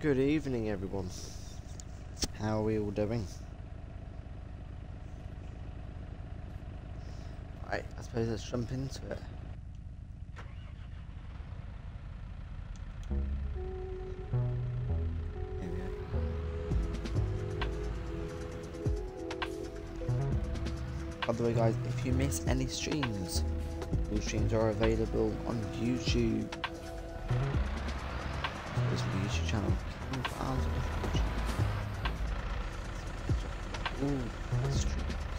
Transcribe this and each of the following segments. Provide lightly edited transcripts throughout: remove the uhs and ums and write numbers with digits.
Good evening, everyone. How are we all doing? Right, I suppose let's jump into it. Here we go. By the way, guys, if you miss any streams, all streams are available on YouTube. This is my YouTube channel. Callum Farms. Ooh, streams.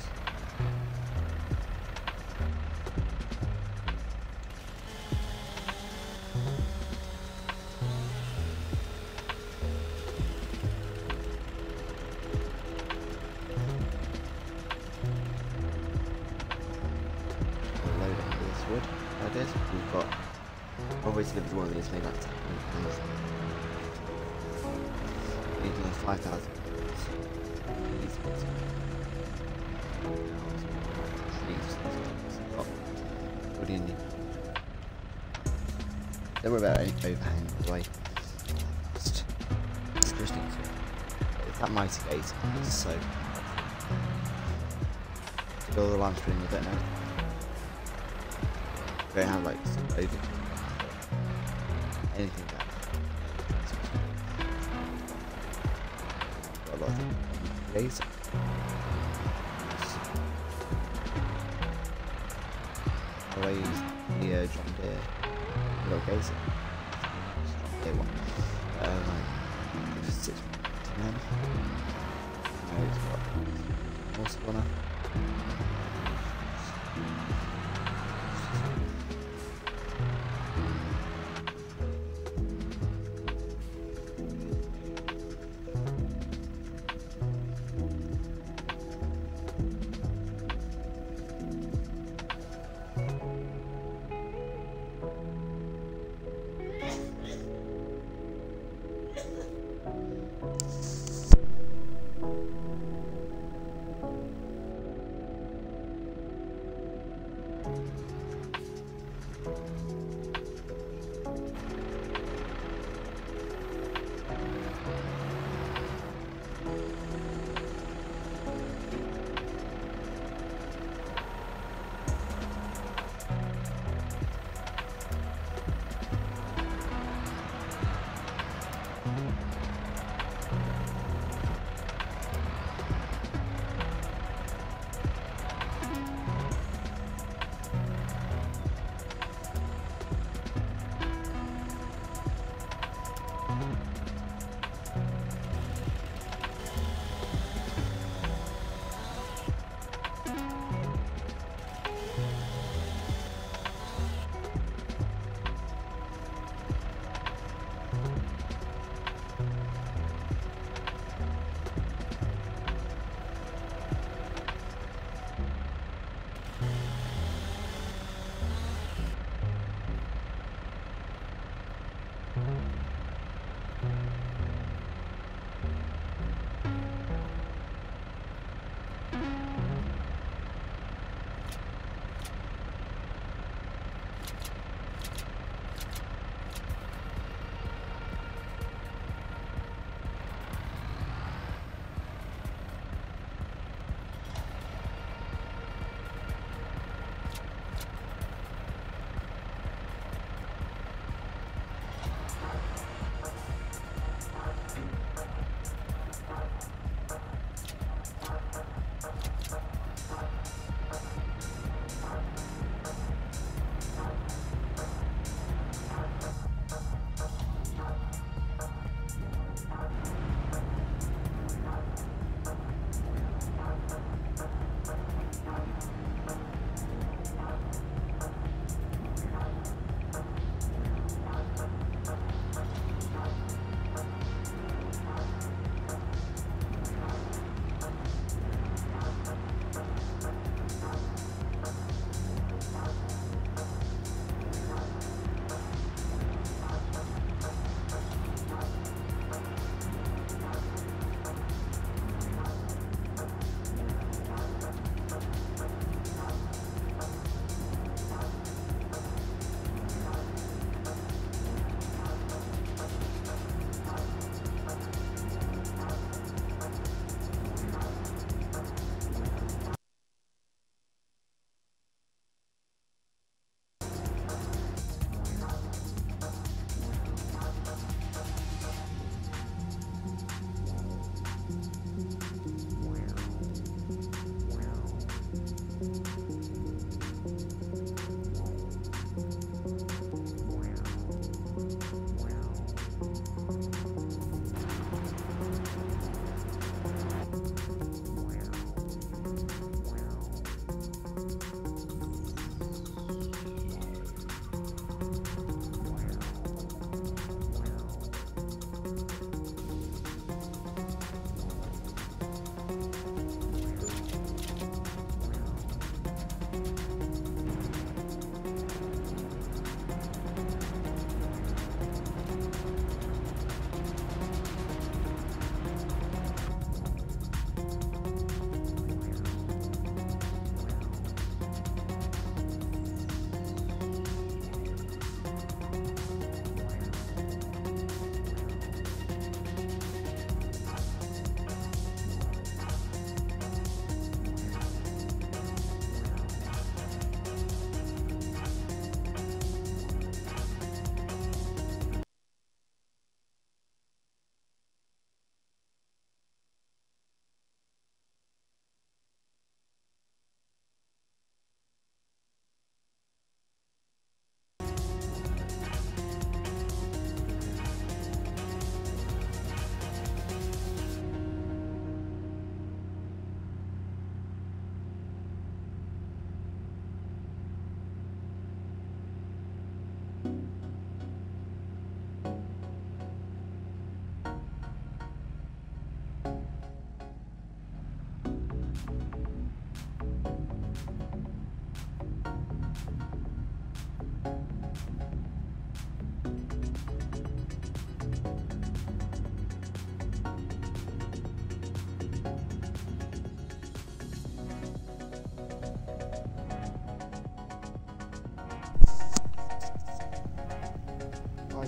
Load up this wood. Like this, we've got. Obviously, if one of these made like 10 pounds. Need another 5,000. What do you need? Don't worry about any overhang, by the way. Just need to. It's that mighty gate. So. To build the line string, I don't know. Don't have like some over. Anything that. Got a lot of things. I use the John Deere little gazer. John Deere one. Like 6 men. No, it's got more spawner.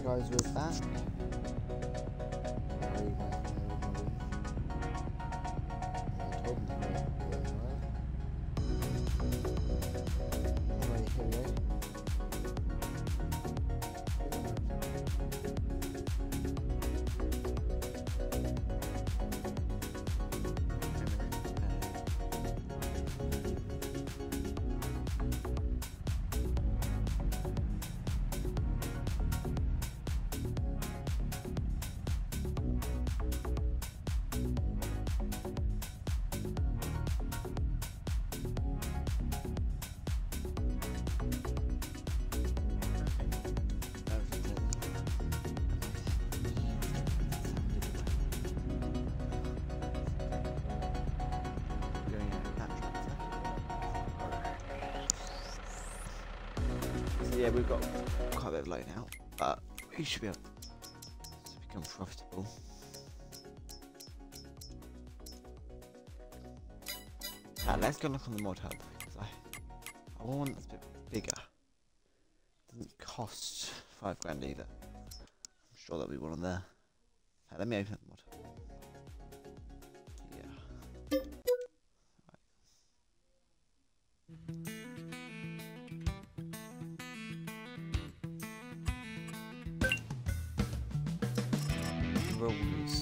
guys, we're back. Yeah, we've got quite a bit of loan out, but we should be able to become profitable. Let's go look on the mod hub, because I want one that's a bit bigger. Doesn't cost 5 grand either. I'm sure there'll be one on there. Let me open up the mod hub. Yeah. Rules.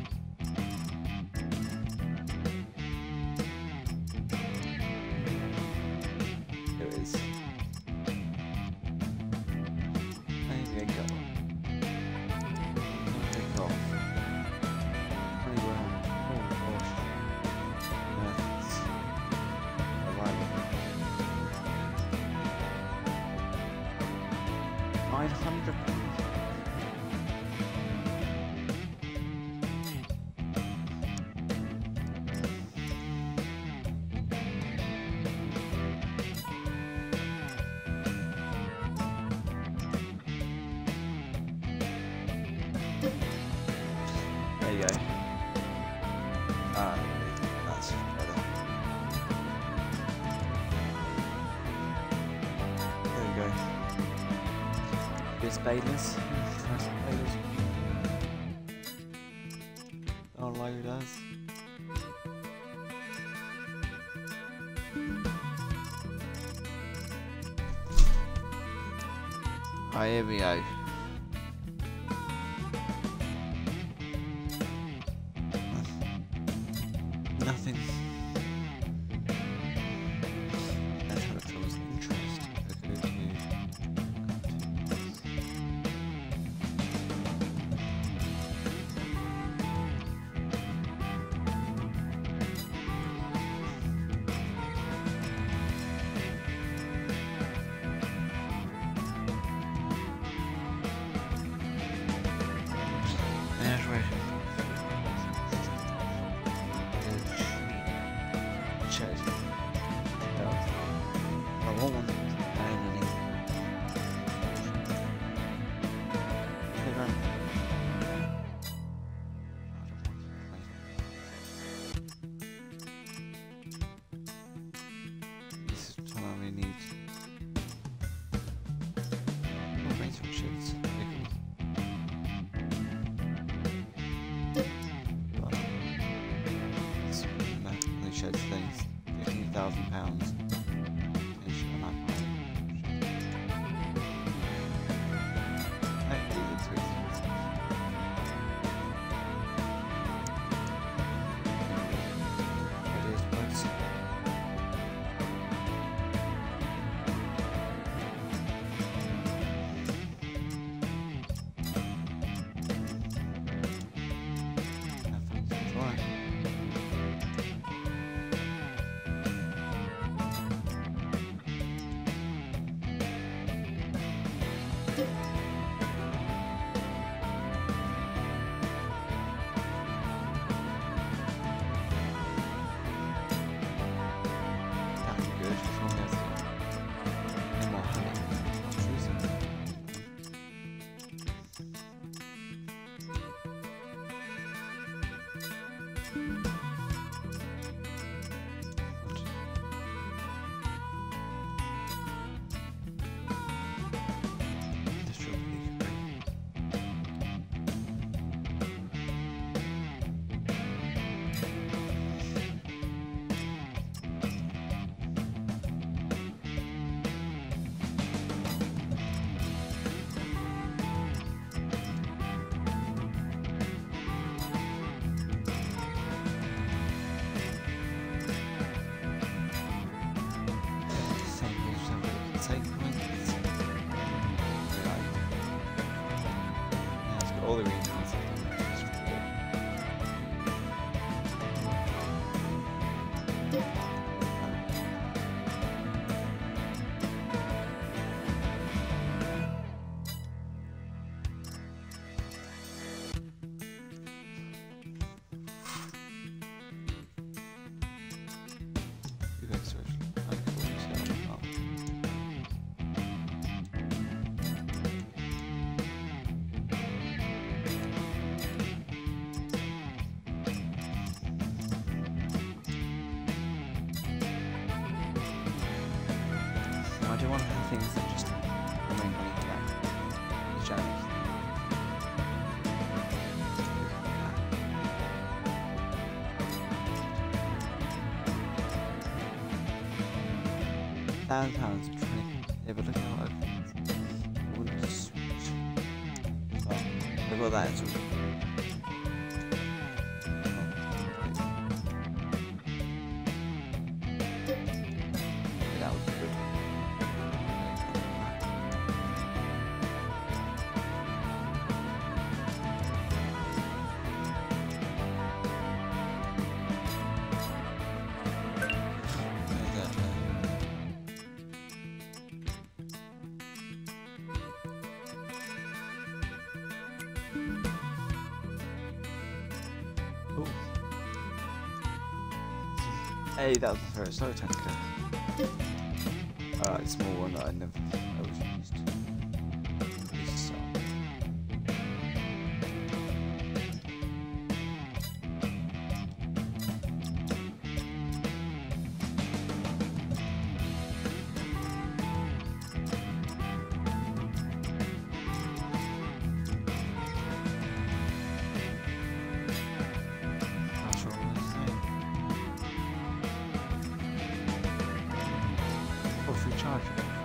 There it is. There we go. Take off. Pretty well. Oh gosh. Methods. Arrival. 900. There you go. That's better. There we go. Here's Bayless. Our logo does. Oh, here we go. Nothing. That's how it feels. Interest. There's where. I want one. This is what I really need. Oh, brain switches. They showed things. £15,000. all the green cards. Just four. 1,000 pounds. Yeah, but look at how I wouldn't switch. Oh, look at that. It's that would be good. Hey, that was the first snow tanker. Alright, small one that I never always used. So. Free charger.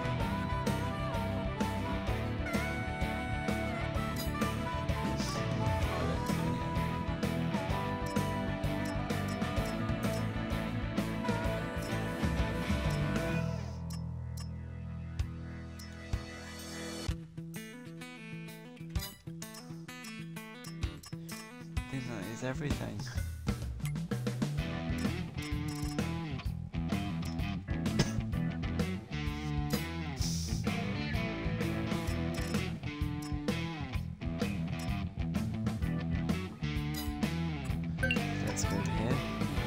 That is everything. Let's go here.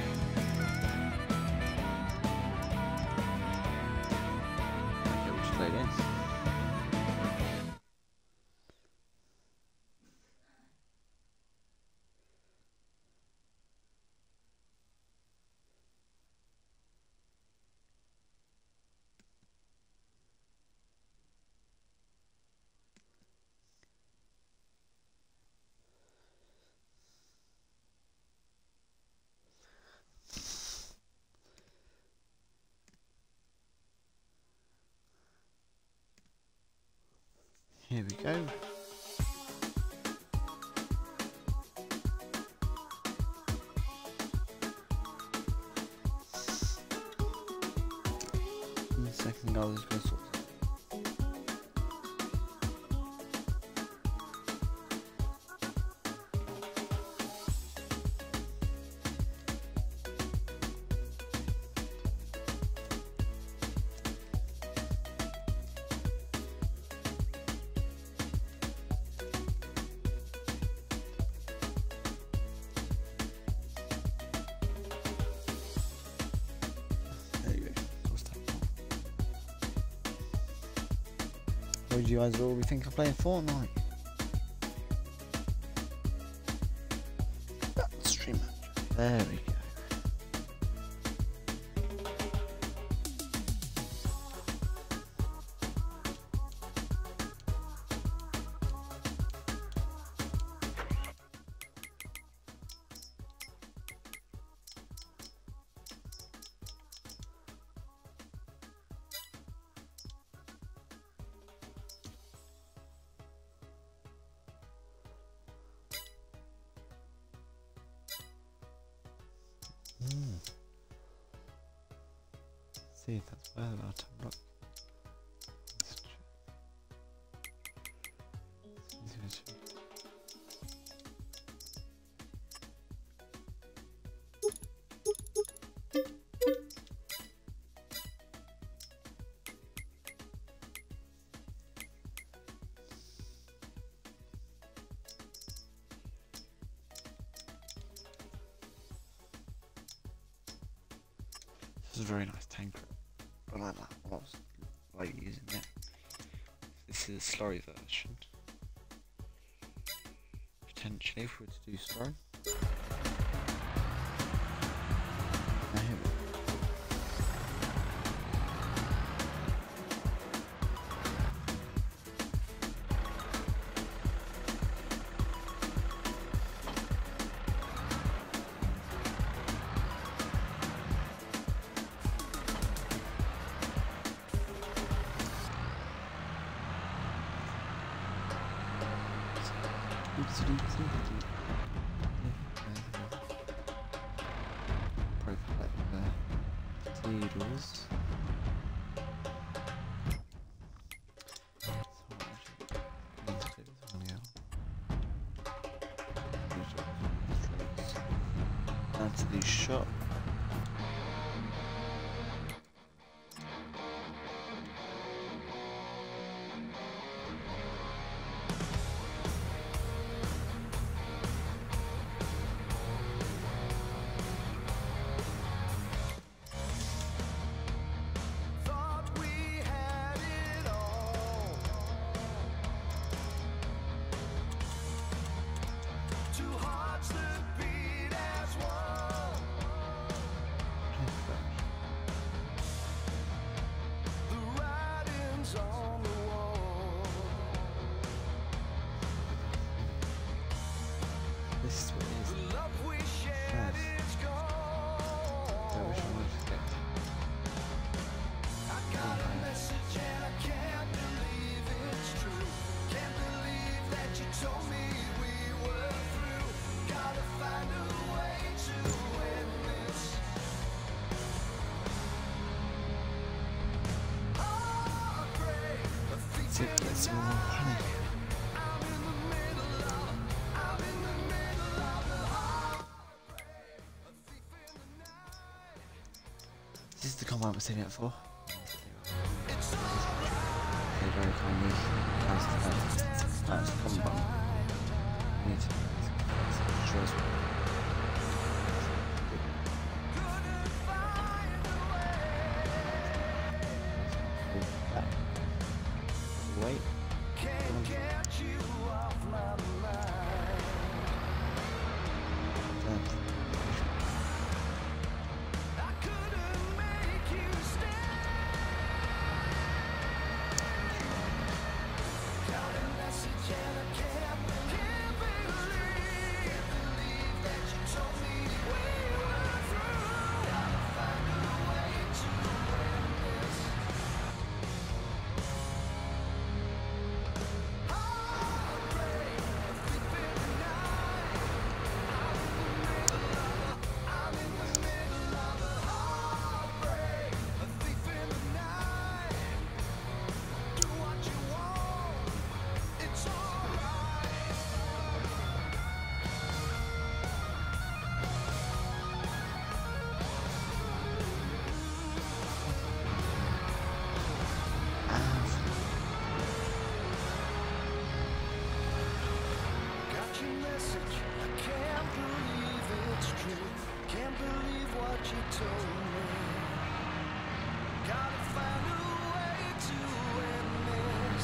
Okay, we'll just play it in. Here we go. In a second, I was going to sort that. What do you guys all think of playing Fortnite? Stream match. There we go. See if that's where we are to look. is a very nice tank. I like that. I like using it. This is a slurry version. Potentially, if we were to do slurry. Now here we go. Potatoes. Down to the shop. This is what it is. Nice. I wish I would get. I got a message and I can't believe it's true. Can't believe that you told me we were through. Gotta find a way to end this. Heartbreak, a thief in the Some more night. honey. I'm in the middle of the heartbreak, a thief in the night. This is the comment we're saving it for. It's alright. They very kindly that's the comment button. We need to show us Couldn't find a way. wait. Can't get you off my mind. I couldn't make you stay. Got a message and I can't believe that you told me we were through. Gotta find a way to end this. Heartbreak, a thief in the night. I'm in the middle of a heartbreak, a thief in the night. Do what you want, it's alright. Got your message, I can't believe it's true. Can't believe what you told me. Gotta find a way to end this.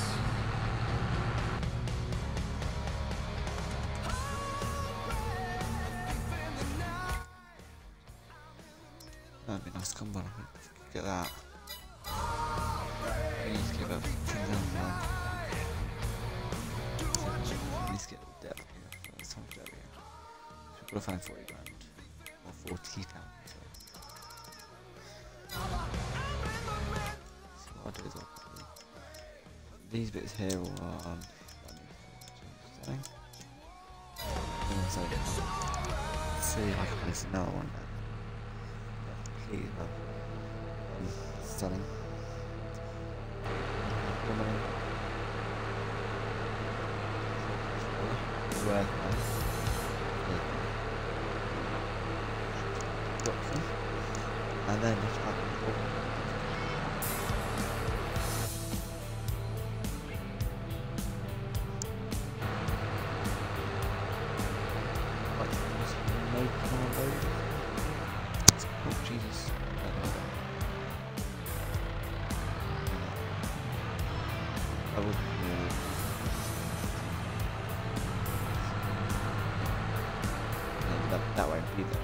Heartbreak, thief in the night. That'd be a nice combo. I think. Get that. We need to give up 10,000 now. At least get the depth here. That's how much depth we have. So we've got to find 40 grand. Or 40,000. So what I'll do is I'll put these bits here all are selling. See if I can place another one. Please, selling. Worth and then just have oh Jesus. That won't be them.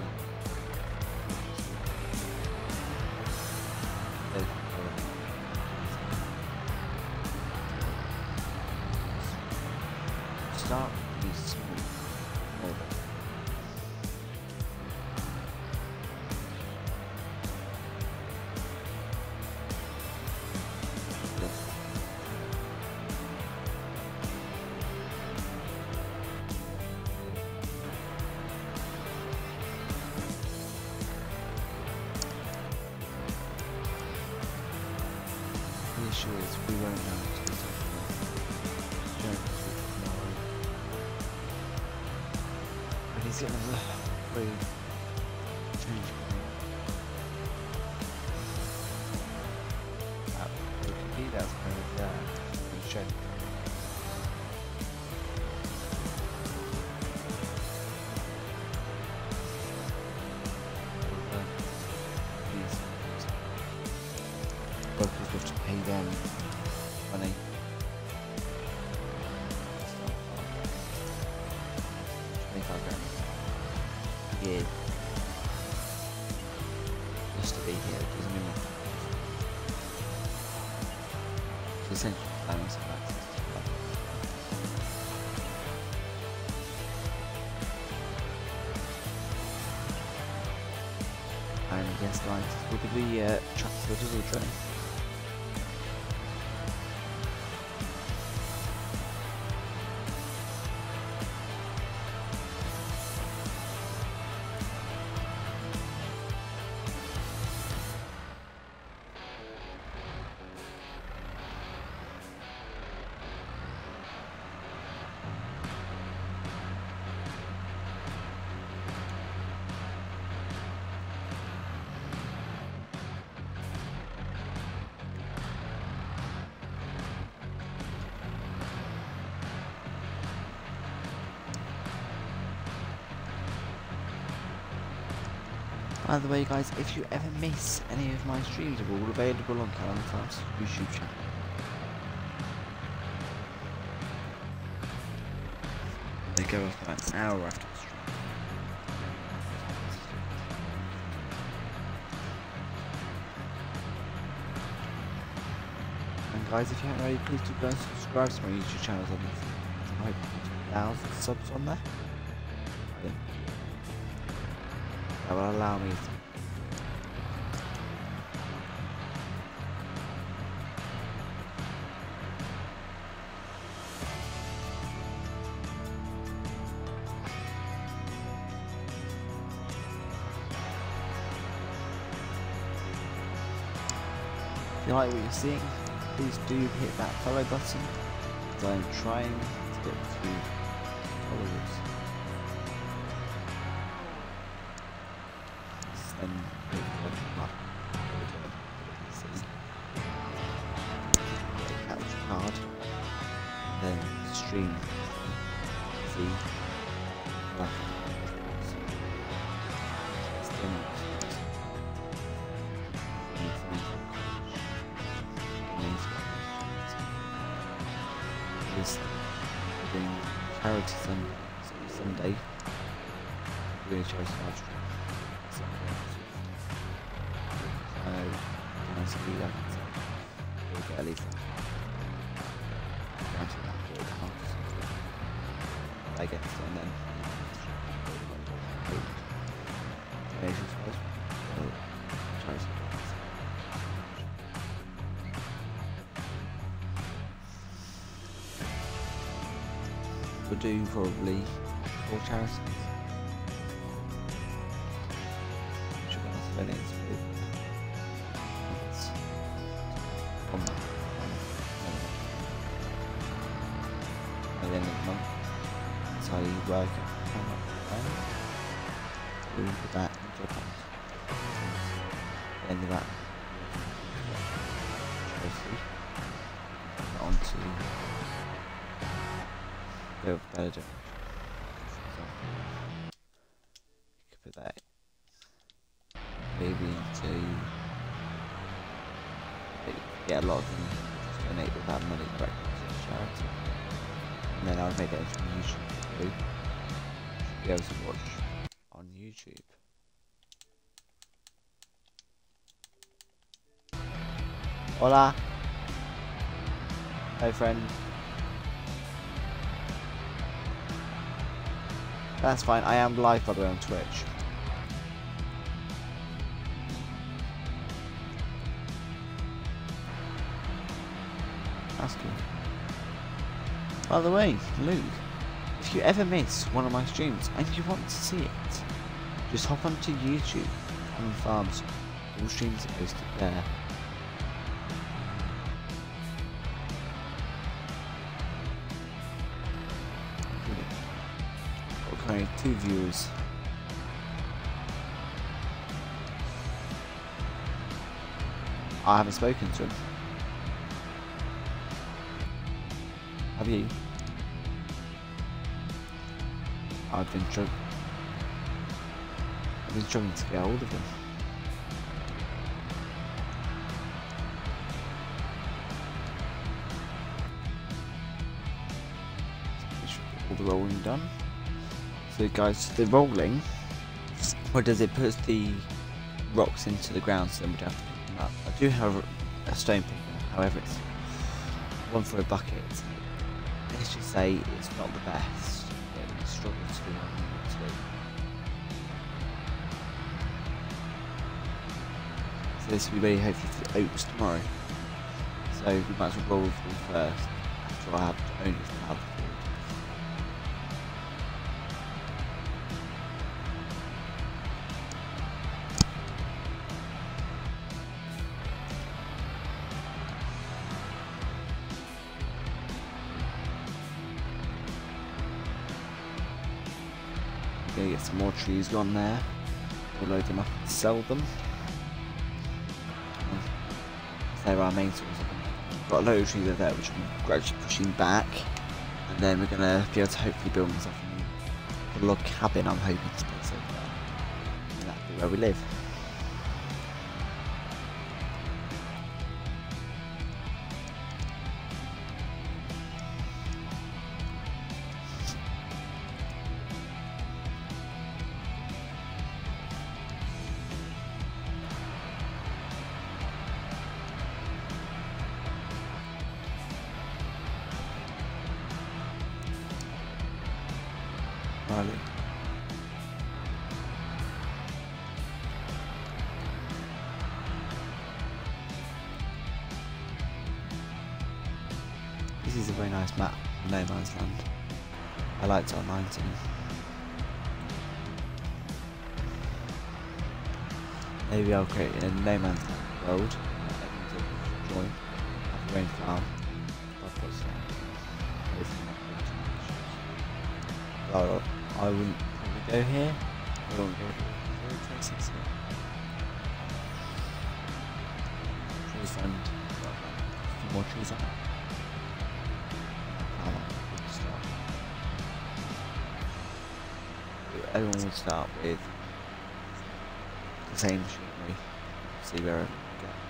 Start these small over. The issue is we won't know until we take them off. But he's getting a very change. Okay, that's kind of check. Workers have to pay them money. 25 grand a year just to be here, doesn't mean so essentially balance of access to that. And yes guys, we'll be the trucks or diesel train. By the way guys, if you ever miss any of my streams, they're all available on Callum Farms YouTube channel. They go off about an hour after the stream. And guys, if you haven't already, please do go and subscribe to my YouTube channel. I hope 1,000 subs on there. That will allow me to if you like what you're seeing, please do hit that follow button, as I'm trying to get to followers. And capture card, and then stream the this doing charity Sunday. We're going to charity live stream. Nice to do that. We'll get at least down to that I get to and then donations first. We'll do probably 4 charities. Which are going to spend it with. At the end of the month, that's how you work it. Do that into account. At the end of that, on to go with better difference. So you could put that maybe into get a lot of them just donate without money directly to the charity. And then I would make that into YouTube too. Be able to watch on YouTube. YouTube. Hola. Hey friend. That's fine, I am live by the way on Twitch. That's cool. By the way, Luke, if you ever miss one of my streams and you want to see it, just hop onto YouTube, Callum Farms. All streams are posted there. Got currently 2 viewers. I haven't spoken to him. Have you? I've been struggling to get hold of him. All the rolling done. So guys, the rolling, what does it? Puts the rocks into the ground, so then we'd have to pick them up. I do have a stone picker, however it's one for a bucket. Let's just say it's not the best. It would struggle to do what I need to do. So this will be ready hopefully for the oats tomorrow. So we might as well roll through first after I have to own this pad. Gonna get some more trees gone there. We'll load them up and sell them. They're our main source of them. We've got a load of trees there which I'm gradually pushing back, and then we're gonna be able to hopefully build myself a log cabin. I'm hoping to put over there, and that'll be where we live. Riley. This is a very nice map of No Man's Land. I liked it on 19. Maybe I'll create a No Man's Land world to join. Have a rain farm. I've got some. I wouldn't probably go here. I won't go here. 26 here. Trees find a few more trees up. Everyone would start with the same machinery. See where it goes.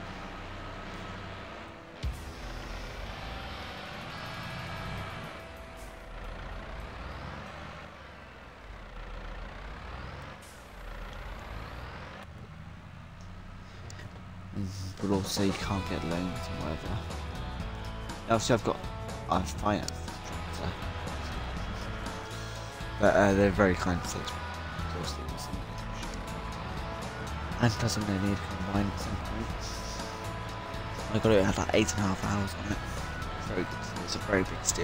But also you can't get loans and whatever. Obviously I've financed the tractor, but they're very kind to take and plus I'm going to need a combine at some point. I got it, had like 8.5 hours on it. Very good. It's a very big steal.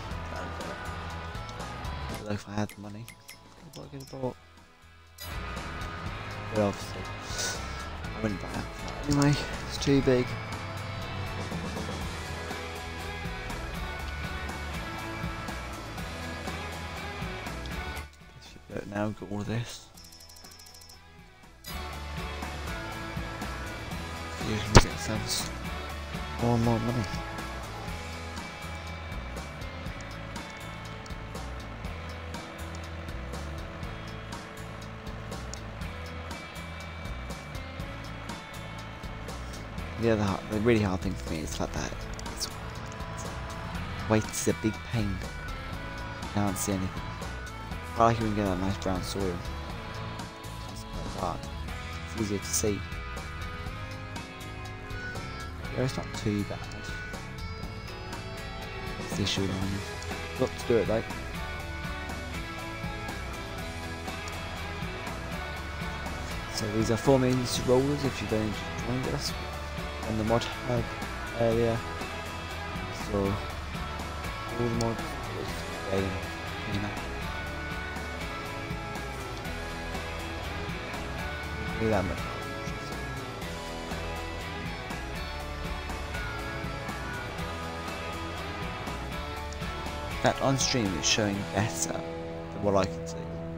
Although if I had the money, I could have bought. But obviously I wouldn't buy it. Anyway, it's too big. But now we've got all of this. See if we can get ourselves more and more money. The really hard thing for me is like that. Weight is a big pain. You can't see anything. I like when we get that nice brown soil. but it's easier to see. Yeah, it's not too bad. It's the issue with mine. Got to do it though. So these are 4 means rollers if you're going to join us on the mod hub area. So all the mods game, you know. Really that much. In fact, on stream it's showing better than what I can see.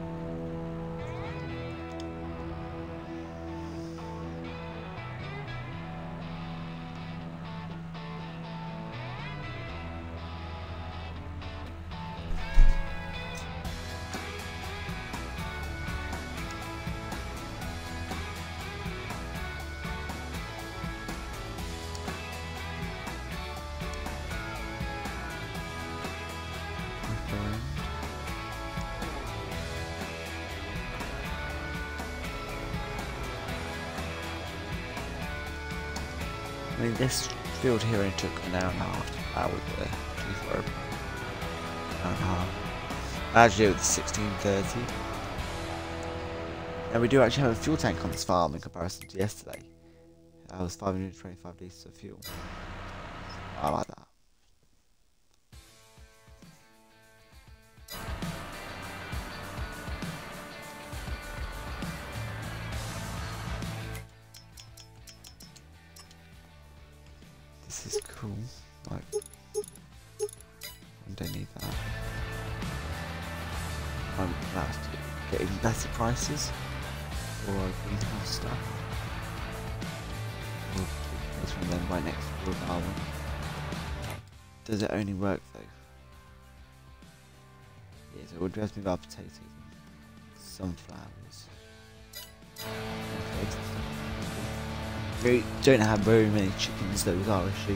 I mean, this field here only took an hour and a half. Hour there, for an hour and a half. Actually, it was 16:30. And we do actually have a fuel tank on this farm in comparison to yesterday. That was 525 litres of fuel. I like that. This is cool. Like, I don't need that. I'm allowed to get even better prices for greenhouse stuff. We'll take this from them right next to the one. Does it only work though? Yeah, so it would just be about potatoes and sunflowers. And stuff. We don't have very many chickens, though, is our issue.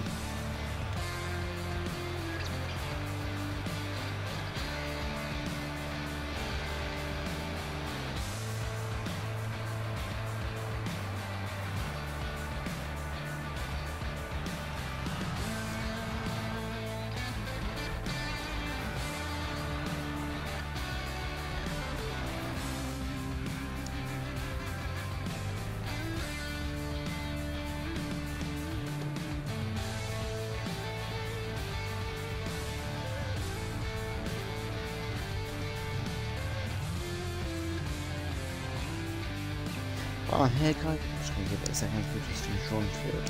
While I'm here, guys, I'm just going to give it a second to just finish on field.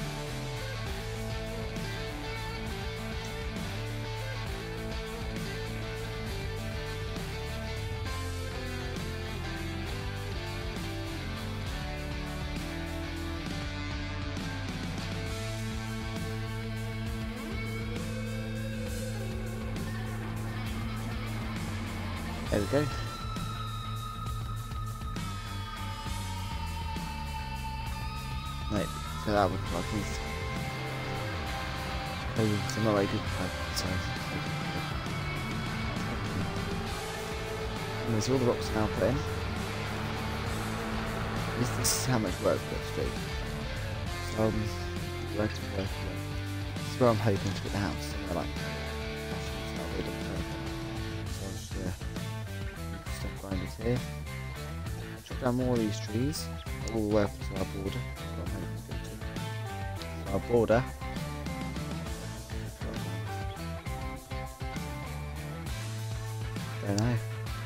There we go. Right, so that would like this. Oh, I'm not very good at so. And there's all the rocks now put in. This is how much work we've got to do. So, work. This is where I'm hoping to get the house. Somewhere like so, yeah. Stuff grinders here. Chop down more of these trees. All the way up to our border. Our border. Don't know.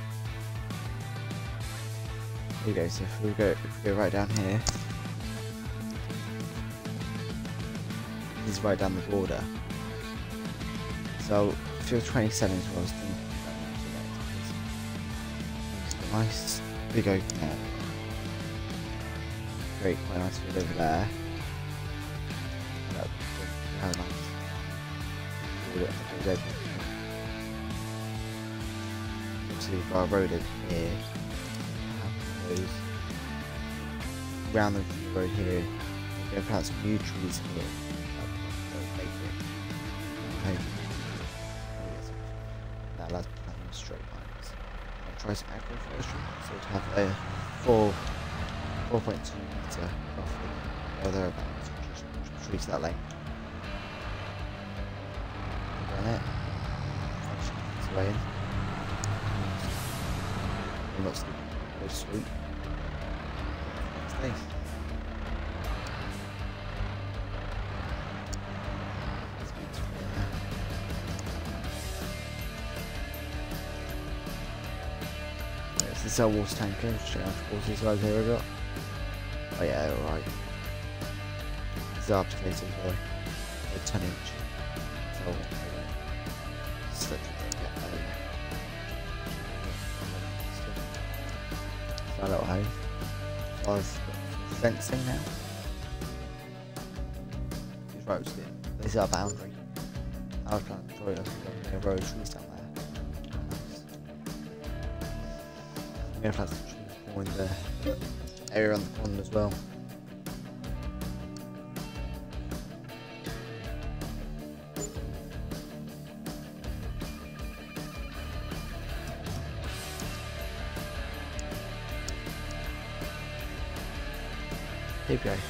Here we go. So if we go right down here, this is right down the border. So field 27 is what I was thinking. It's a nice big open area. Great, quite nice field over there. How nice. Obviously we've got a road over here. Goes round the road here. We're going to plant some new trees here. Now let's plant straight lines. I'll try some agroforestry, so to have a full 4.2 metre roughly, or thereabouts, just reach that length. Run it. It's way in. And looks good, sweet. Nice. This is our water tanker, straight out of water guys here we got. Oh yeah, alright. This is our potato boy. A 10 inch. So slick my little home. So I've got fencing now. These roads here. This is our boundary. I was trying to draw it up road trees down there. I'm going to plant some trees more in the area on the pond as well. Here we go.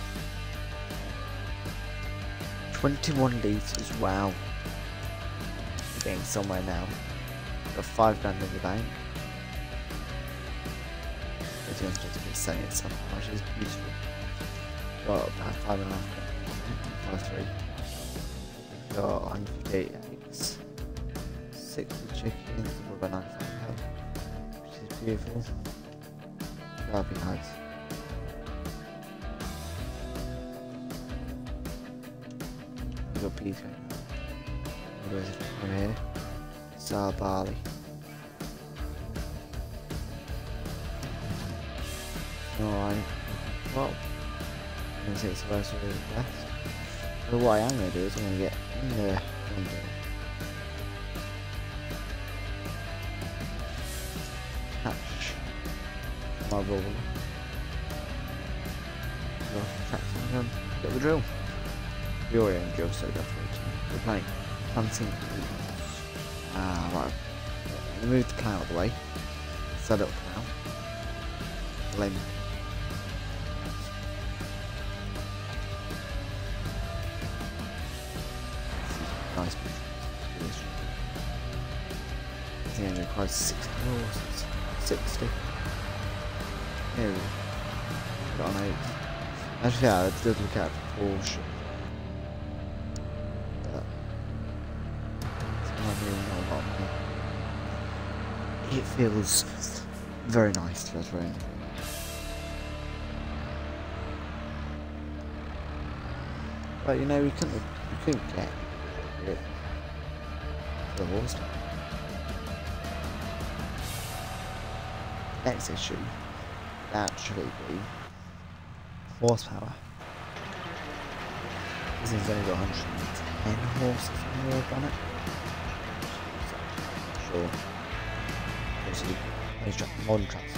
21 litres, wow. We're getting somewhere now. Got 5 grand in the bank. It's going to be selling itself, which is beautiful. Got about 5.5, 5.3. Got 158 eggs, 60 chickens, about 95 health, which is beautiful. That'll be nice. We've got peas going on. What is it from here? Sour barley. Alright, well, I'm going to take supposed to be the best. So what I am going to do is I'm going to get in there one day. Catch my roller. Get the drill. We already own drill, so we're planting. Right. Move the plough out of the way. Set up now. Blame. Nice. I think it requires 60 horses. 60. Here we go. Got an 8. Actually, yeah, I did look at proportion. But it's not really a lot of money. It feels very nice to us, right? But you know, we couldn't get it for the horse. Next issue would actually be horsepower. This has only got 110 horses on it. Sure. Obviously, those modern tracks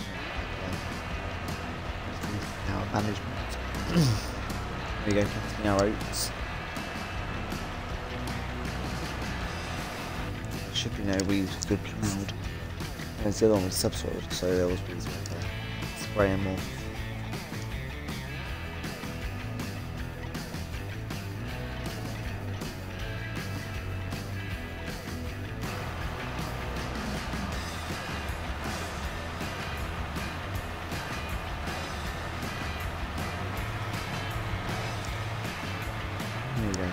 now management. There we go, continue our oats. Should be no weeds with good cloud. There's the other one with subsoil, so there was weeds with there. Spray them more. There we go.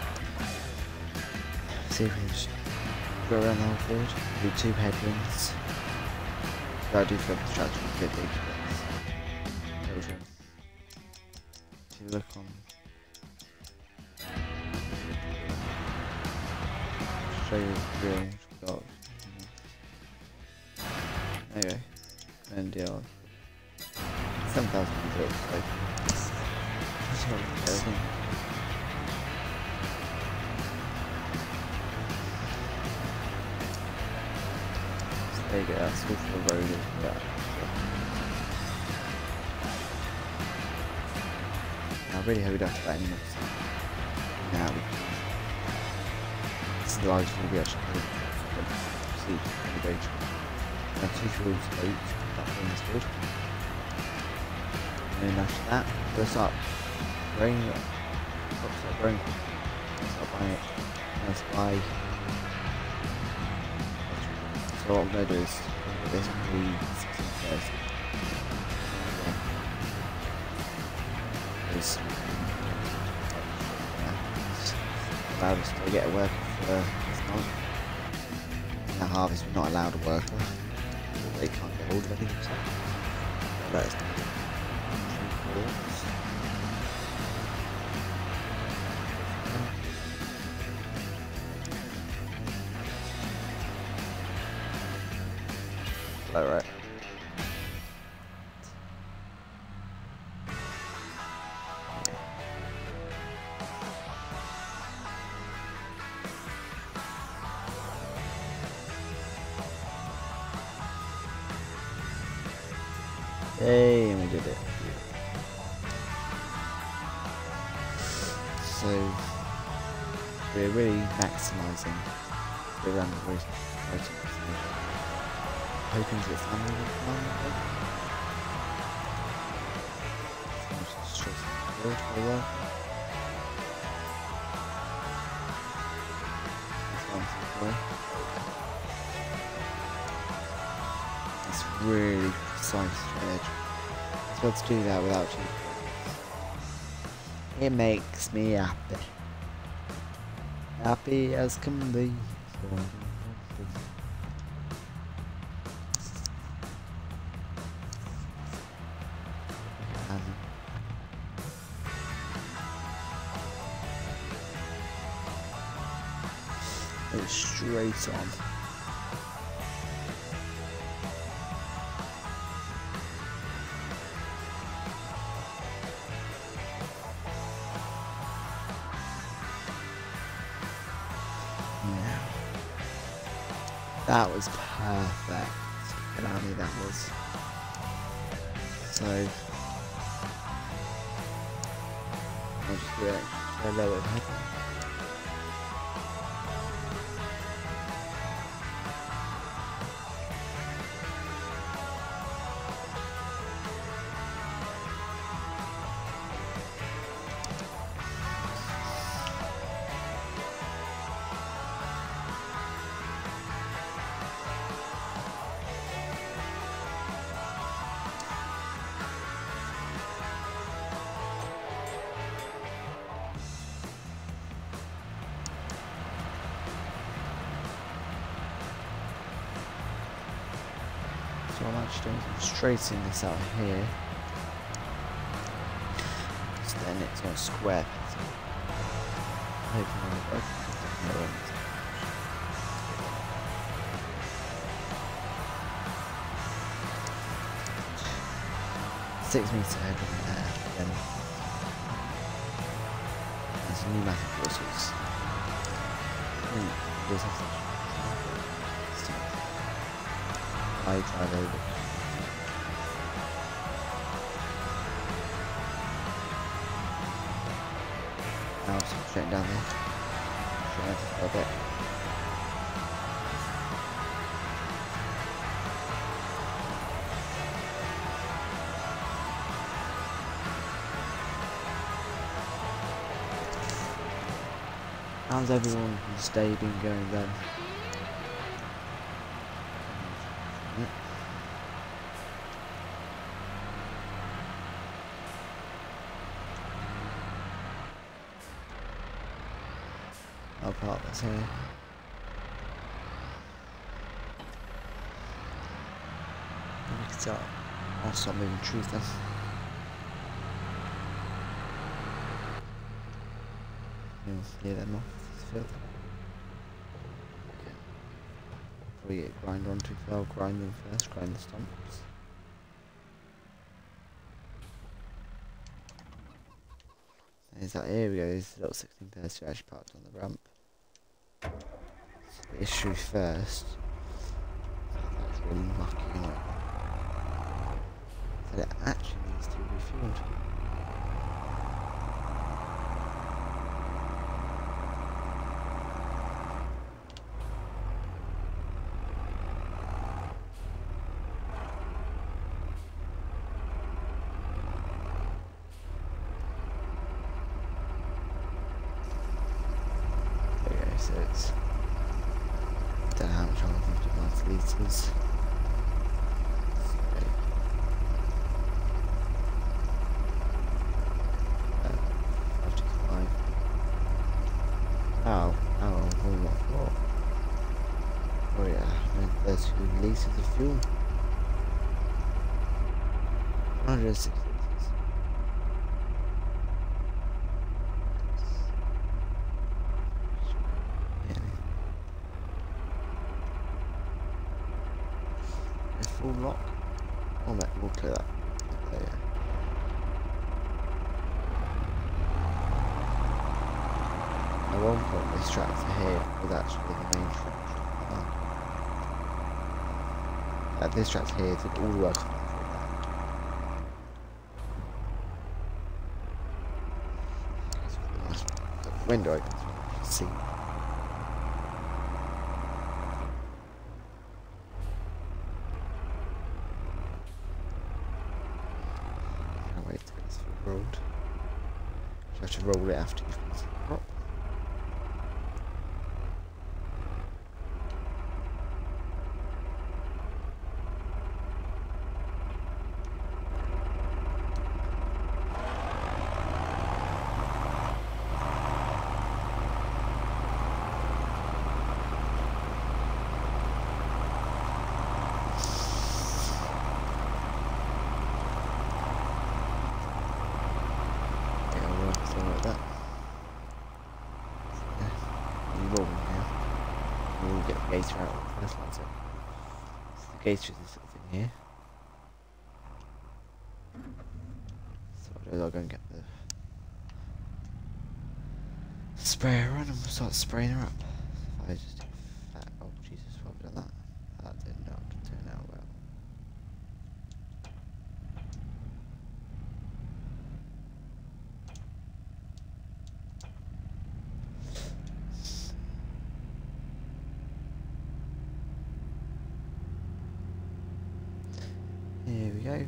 See if we can just go around the whole field. Do 2 headwinds. So I do feel the tractor a bit big. If you look on, show you the drill we've got. There you go. And deal 7,000 drills. So that's what it is, isn't it? There you go, that's good for the road as well. I really hope we don't have to put any more stuff. Now we can. This is the largest we'll be actually doing. See, there we go. Now 2 fuels oats, that one's good. And after that, we'll start growing it. Start growing. Start buying it. Let's buy. So what I'm going to do is put this breed 1630. Because allowed us to get a worker for this month. In the harvest we're not allowed a worker. They can't get hold of anything, so let us know. Alright. Hey, and we did it. So we're really maximising the run of the protein. Hoping to get family It's really precise edge. It's supposed to do that without you. It makes me happy. Happy as can be. It's straight on. Now, that was perfect. Allow me, that was. So I'll just do it a little bit better. So I'm actually doing some straightening this out here. So then it's on a square pattern. Hopefully 6 meters ahead from there, then there's a new method for us. Just have to I drive over. Now I'm straight down there. Straight down just a little bit. How's everyone's day been going then? I'll park this here. And we can start. I'll stop moving trees then. You'll clear them off this field. Okay. Probably get a grinder onto fell, grind them first, grind the stumps. There's that, here we go, there's a little 1630 actually parked on the ramp. So the issue first, that's really mucking up, that it actually needs to be refueled. litres. Okay. 55. Oh, what for? Oh yeah, and there's 2 litres of fuel. 106 litres. Full lock. Oh, mate, we'll clear that. There, yeah. At one point, this tractor here was actually the main tractor. This tractor here did all the work on the window opens, so you can see. Wait to get this rolled. You have to roll it after you've got the crop. Like that. Yeah, you roll them now. We'll get the gator out of the fertilizer. So the gator is this little thing here. So what I'll do is I'll go and get the sprayer on and we'll start spraying her up. If I just do that, oh Jesus, why have I done that? That did not turn out well. Here we go.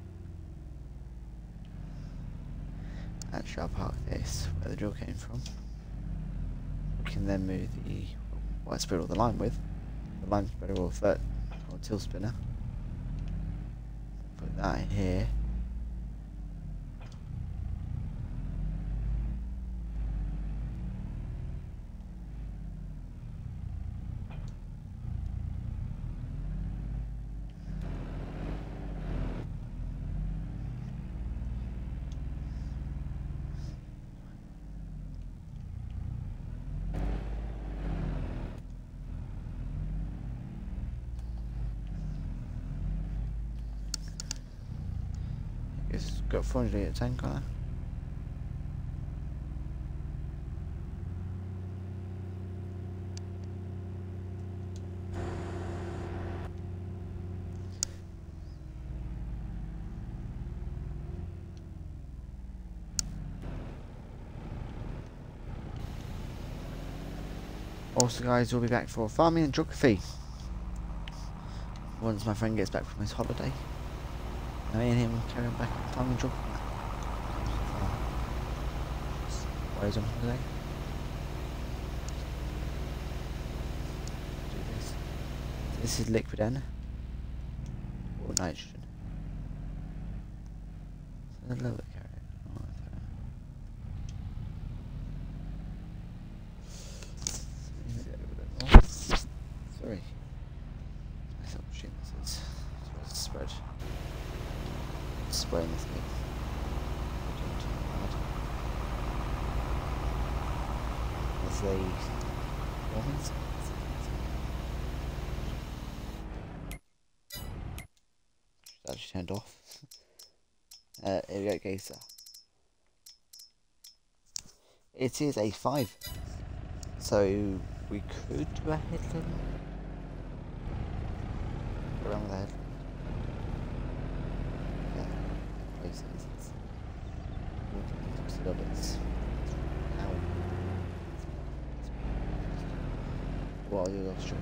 Actually, I'll park this where the drill came from. We can then move the what I spread all the lime with. The lime spreader or till spinner. Put that in here. It's got 400 litre tank on it. Also guys, we'll be back for farming and geography once my friend gets back from his holiday. And me and him will carry on back on farming and geography. Why is on holiday? Do this. This is liquid N or nitrogen. So a little bit carry it. Oh, okay. Sorry. Nice little machine this is. Supposed to spread. Spraying this thing. As they warmings. Actually turned off. Here we go, Gazer. It is a 5. So we could do a headland. Go around with the headland. Yeah, places. It's a little bit. What I'll do is I'll show you.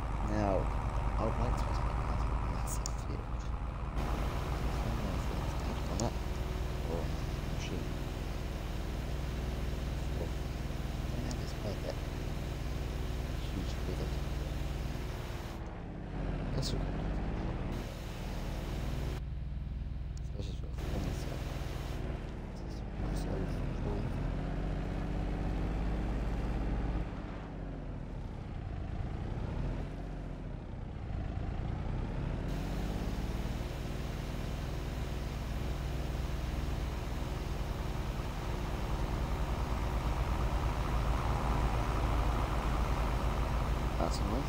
Now, I would like to make a massive field. That's annoying.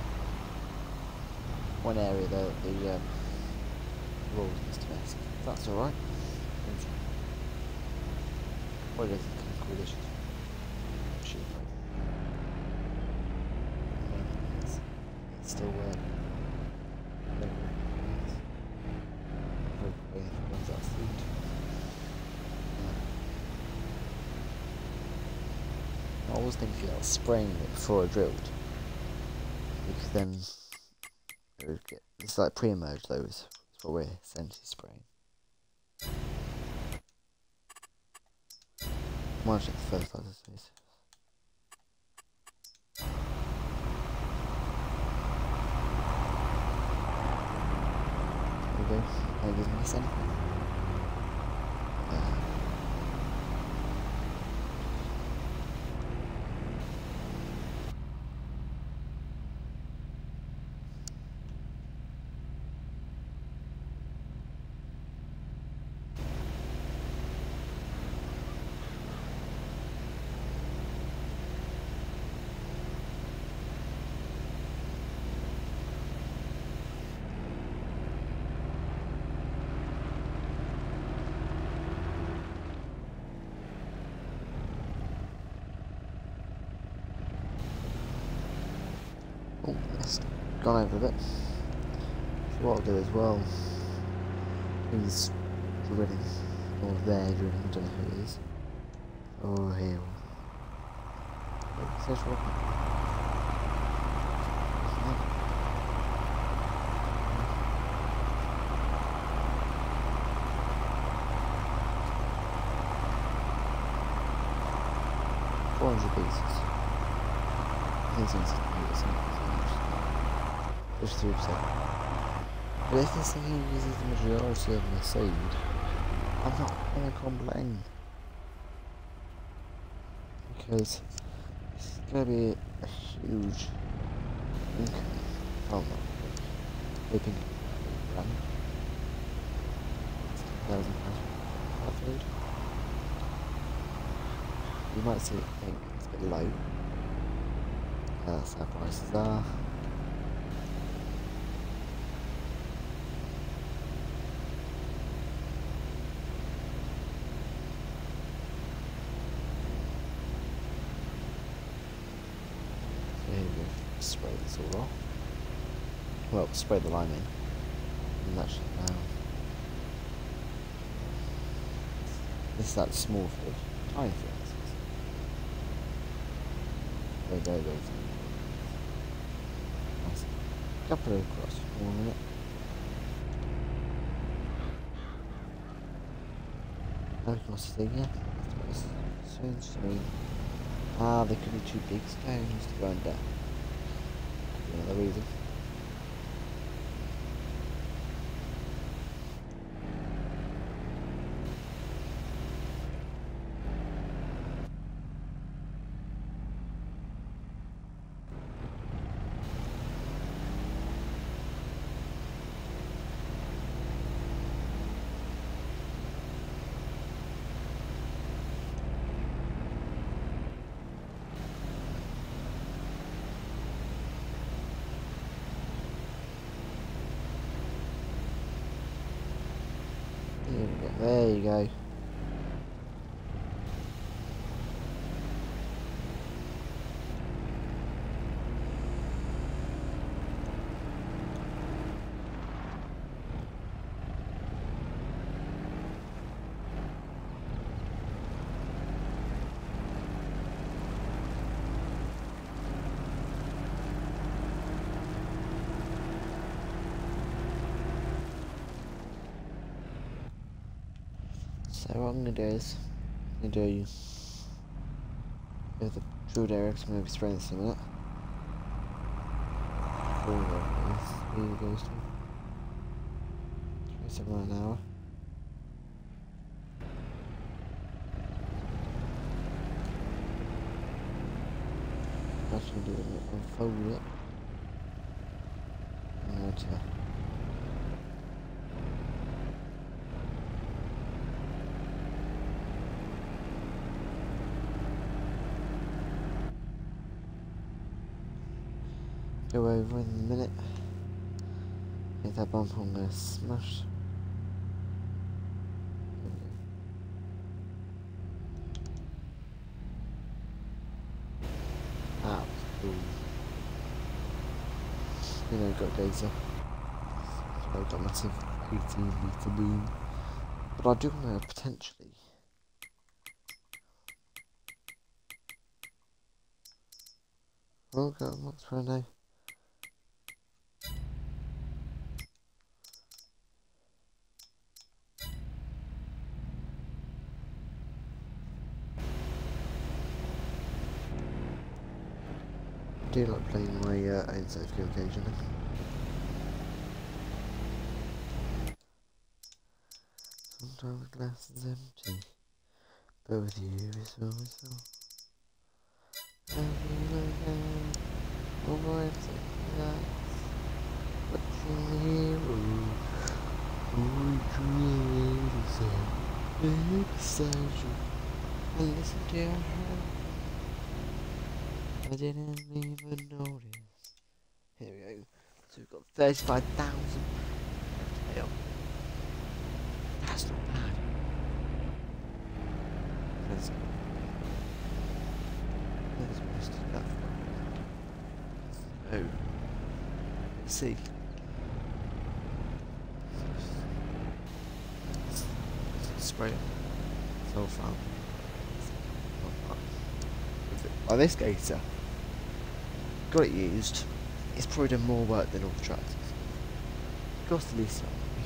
One area though, the road is domestic. That's alright. What is it? Coalition. Should it's still working. Runs out of food. I always think about spraying it before I drilled, because then it would get, it's like pre-emerge though, is what we're essentially spraying. Might check the fertilizer space. There we go. I didn't miss anything. Oh, it's gone over a bit. So what I'll do as well is drilling, or there drilling, I don't know who it is. Oh, here. Oh, search for weapon. $400 pieces. These ones just 3%. But if this thing uses the majority of my seed, I'm not gonna complain. Because it's gonna be a huge income. Oh no. Hoping run. £10,000 for food. You might see it think it's a bit low. That's how prices are. So here we go. Spray this all off. Well, spray the lime in. And that should now. This is that small field. Tiny field. There you go. Nice. Couple of across for 1 minute. Now we can also see, yeah. Strange to me. Ah, they could be too big stones to go under. Could be another reason. There you go. So what I'm going to do is, I'm going to do the true direct, I'm going to be spraying this in a minute. Here it goes to 27 miles an hour. Actually do it, unfold it. And Go over in a minute. Hit that bump, I'm gonna smash. There we go. That was cool. You know, got laser. So I've got a massive 18-meter boom. But I do know potentially. Oh god, what's for now? I do like playing my own safe game occasionally. Sometimes the glass is empty, but with you it's always full. And you look down, over everything that's watching the hero. We create a sound beside you, and listen to your heart. I didn't even notice. Here we go. So we've got 35,000 tail. That's not bad. Let's rest it up. So, let's see. Spray it. So far. By this gator. Got it used. It's probably done more work than all the tractors. It cost the least amount of money.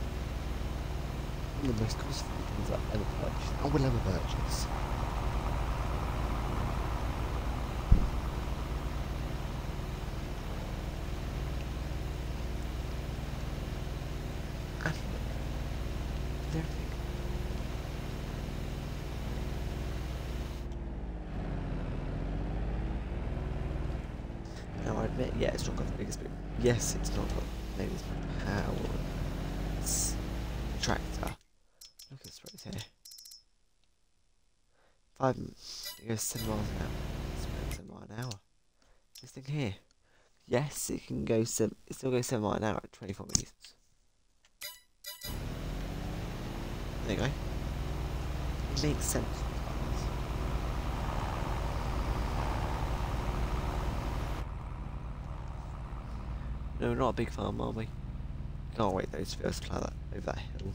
One of the most costly things I've ever purchased. I will ever purchase. And look, everything. Now I admit, yeah, it's not got the biggest boom. Yes, it's not got the biggest power. It's a tractor. Look at this right here. 5 minutes. It goes 10 miles an hour. It's 10 miles an hour. This thing here. Yes, it can go it still goes 7 miles an hour at 24 meters. There you go. It makes sense. No, we're not a big farm, are we? Can't wait those fields to climb that over that hill.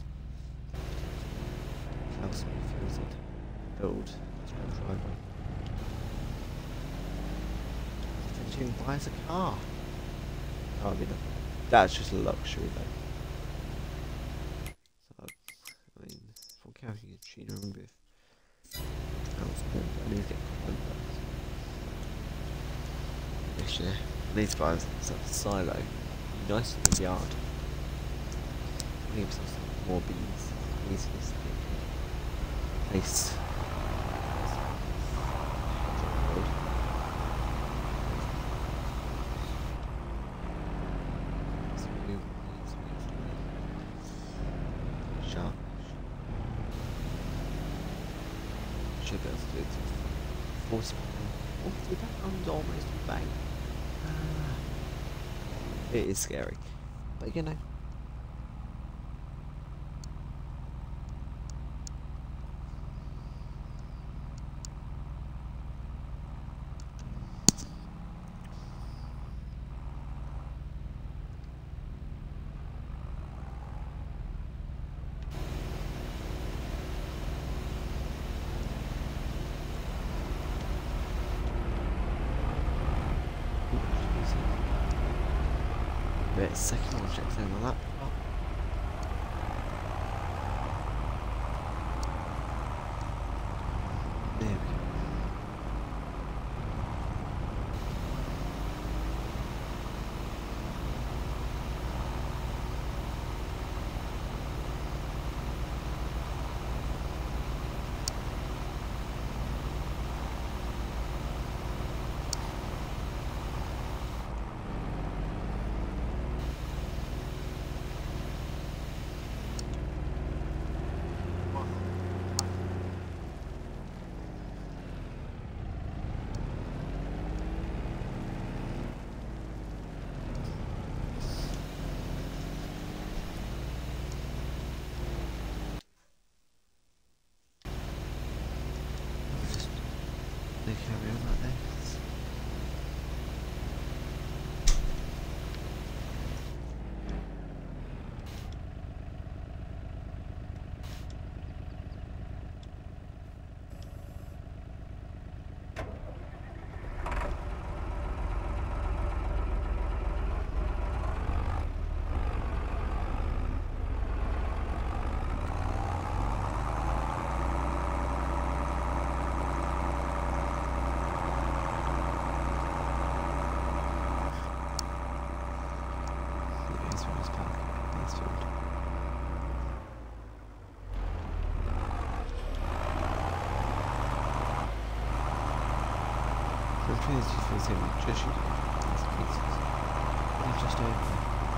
How small fields it build. Let's go driveway. Potentially even buy us a car. Oh, I mean, that's just a luxury though. So, I mean, if I'm counting a Chino room with I need to get one this year. I need to buy myself a silo. Nice in the yard. I need some more beans. I need this place. Sharp. Should be able to do it. 40 pounds almost bang. It is scary, but you know. Wait a second, I'll check through my laptop. There we go. the Trinity for the same just pieces. They've just opened.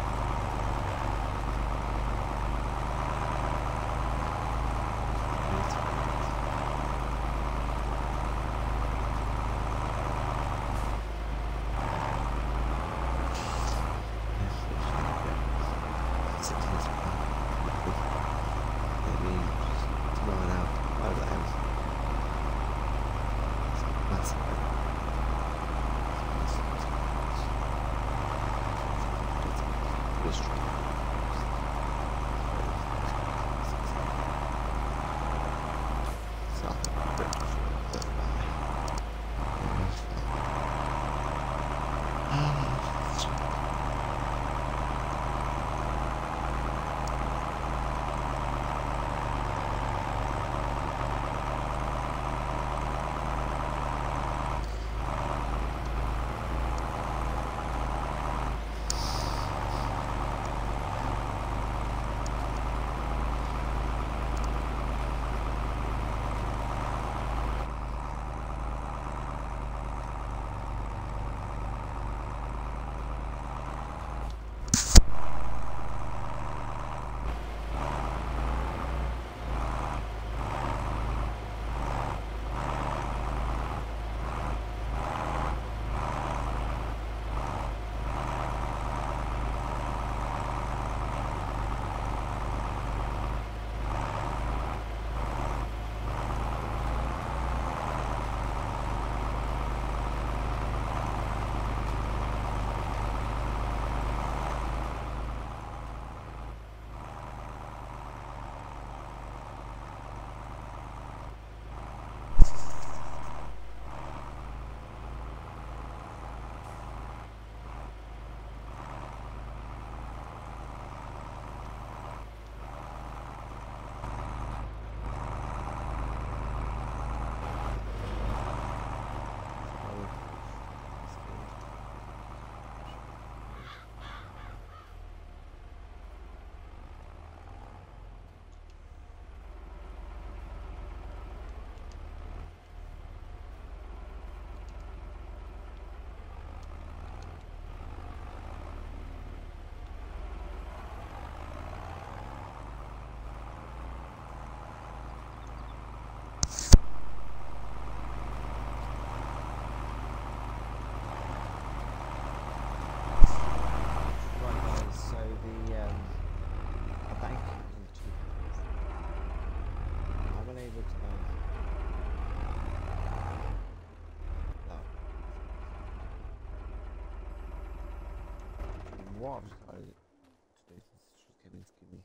What I've decided to do is just came in to give me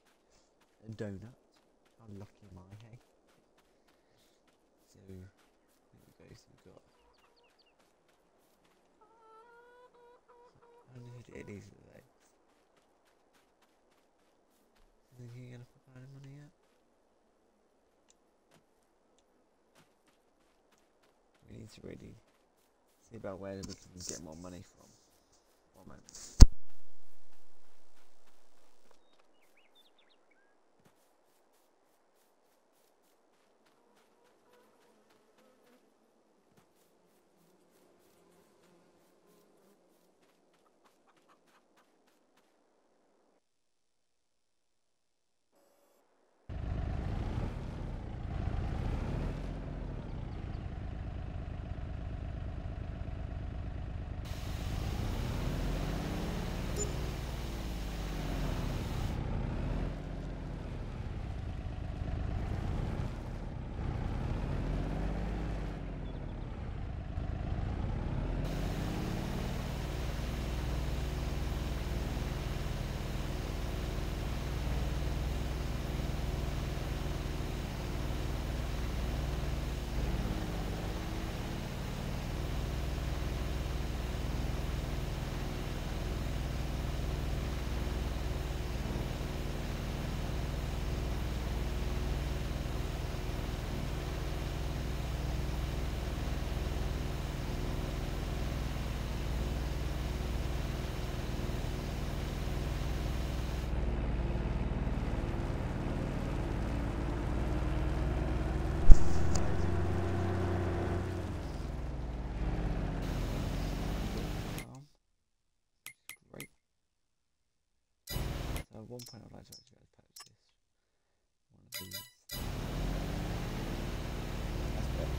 a donut. How lucky am I, hey? So, there we go, so we've got... I don't know who did these legs. Do you think you're gonna put any money yet? We need to really see about where we can get more money from. One moment. one point I'd like to actually purchase one of these. That's better.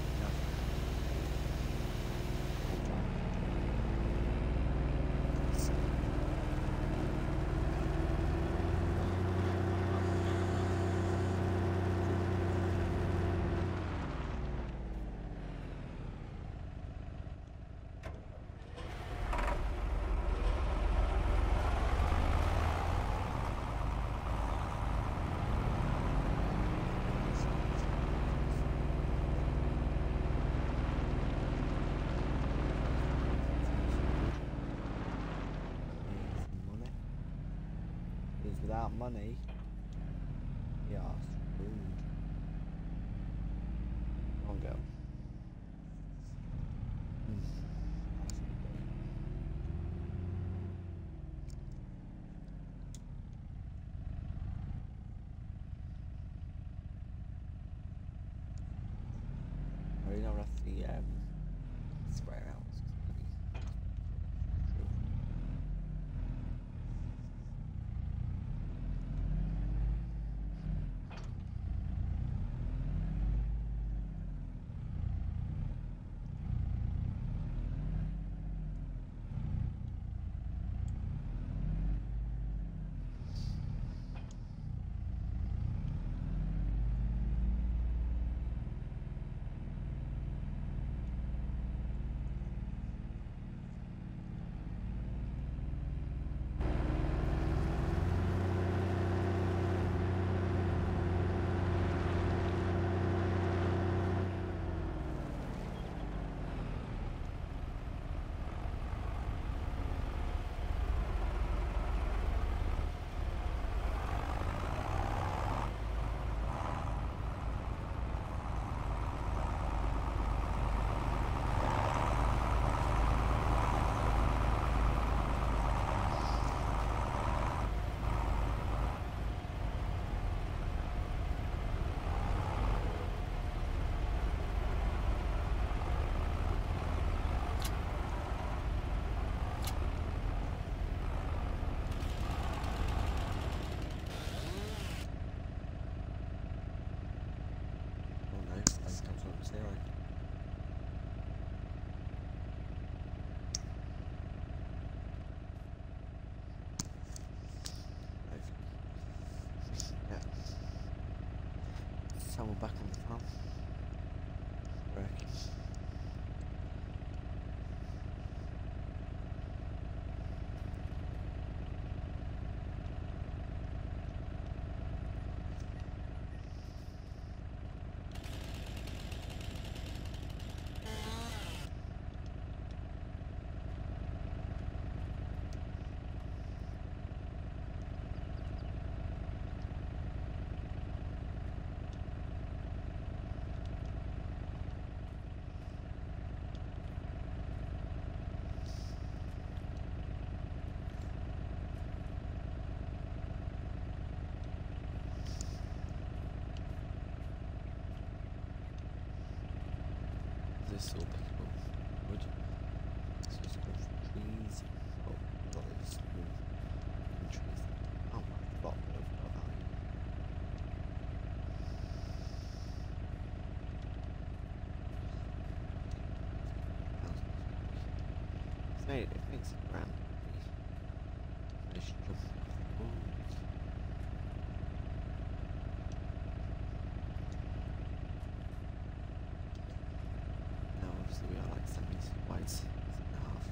Without money, we are screwed. Come on, girl. I really don't have the spray out. Someone back on the farm. Working. This is all pickable wood. This is good for trees. Oh, a lot of small trees. Oh, a lot of value. It's made it makes it grand. Finish jumping off the walls. We are like 70 whites, 6.5,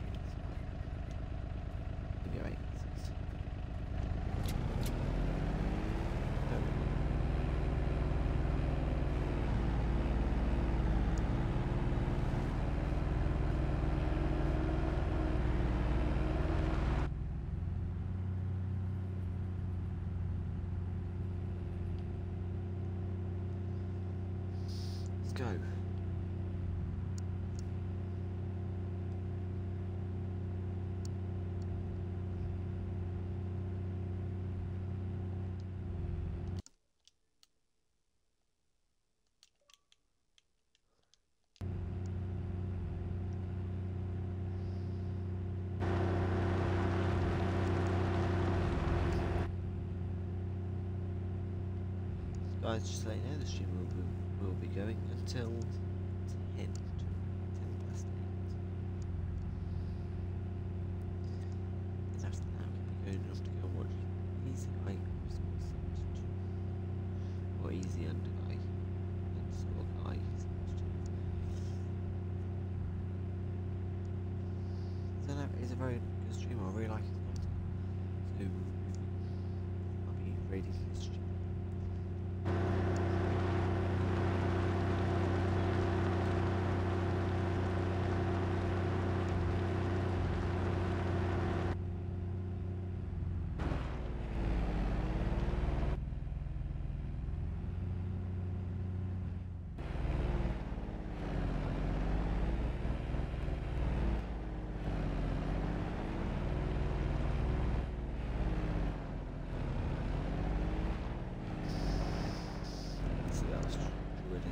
maybe 8, 6. Let's go. guys, just to let you know, the stream will be going until 10 past 8. And after that, we'll be going off to go watch Easy Eye or Easy Under Eye. That's all Eye. So no, it's a very good stream. I really like his content. So I'll be rating his stream. So that was Jordan.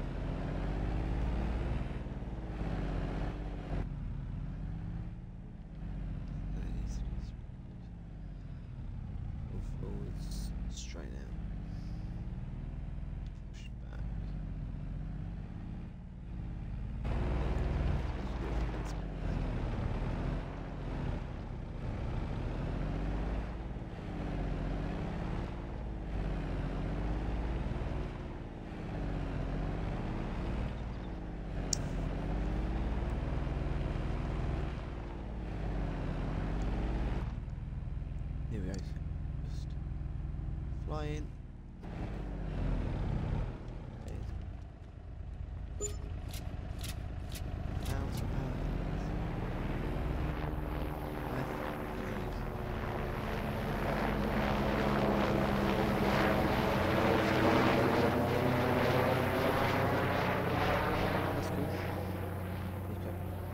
Go forwards, straight out. Push back. Here we go. Just flying. That's cool. Okay.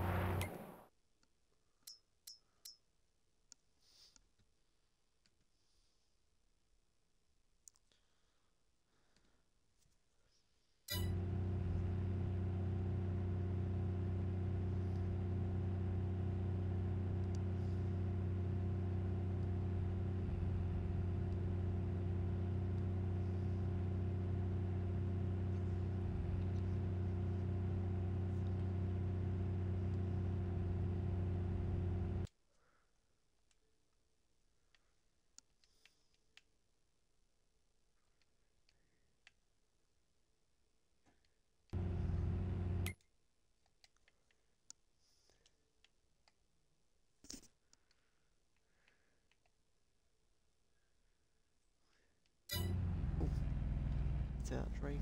That tree.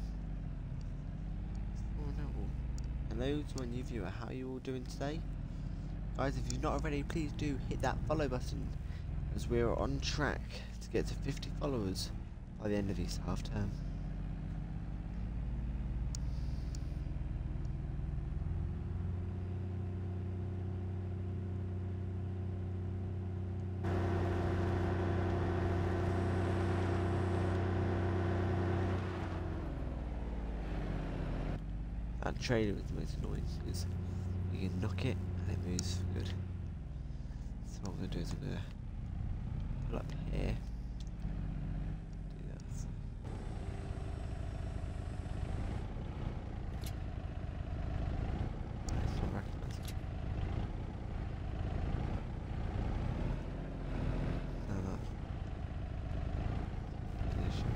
Oh no. Hello to my new viewer, how are you all doing today? Guys, if you've not already, please do hit that follow button, as we are on track to get to 50 followers by the end of this half term. That trailer is the most annoying because you can knock it and it moves for good. So what I'm going to do is I'm going to pull up here. Do that. It's not recognised. No, that's the issue.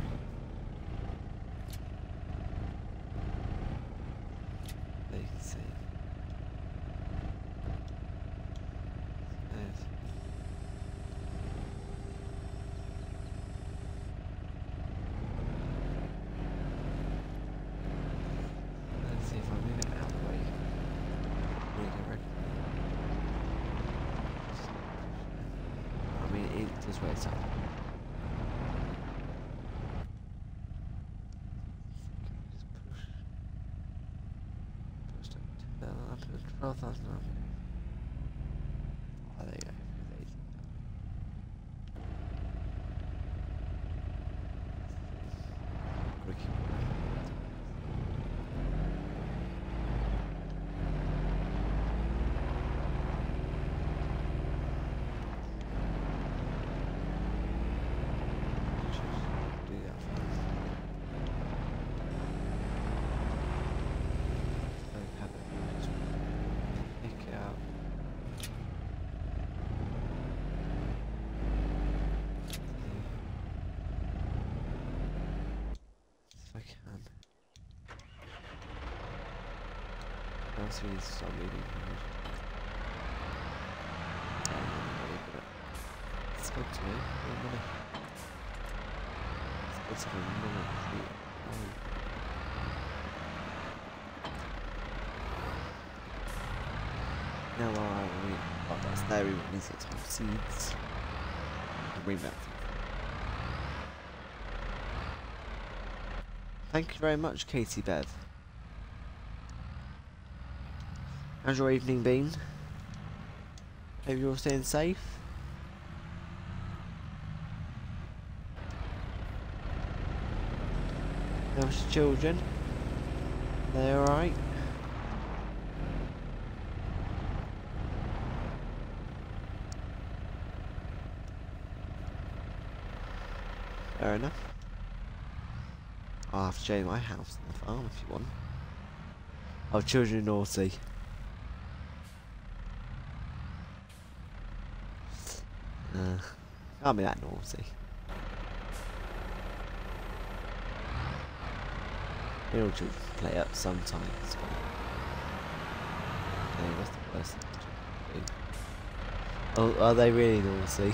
They can see. There's let's see if I move it out of the way. Really get ready. I mean, it does wear itself. Just push it to 12,000 up. Oh, there you go. Quick. Do that first. else we need to start moving forward. Spoke to me. What money? Spoke to me. Now that's there. We need to get some seeds. Bring that. Thank you very much, Katie Bev. How's your evening been? Hope you're all staying safe. How's your children? They alright? Fair enough. I'll have to show you my house and the farm if you want. Our children are naughty. Can't be that naughty. They all children play up sometimes, but yeah, what's the worst thing to do? Oh, are they really naughty?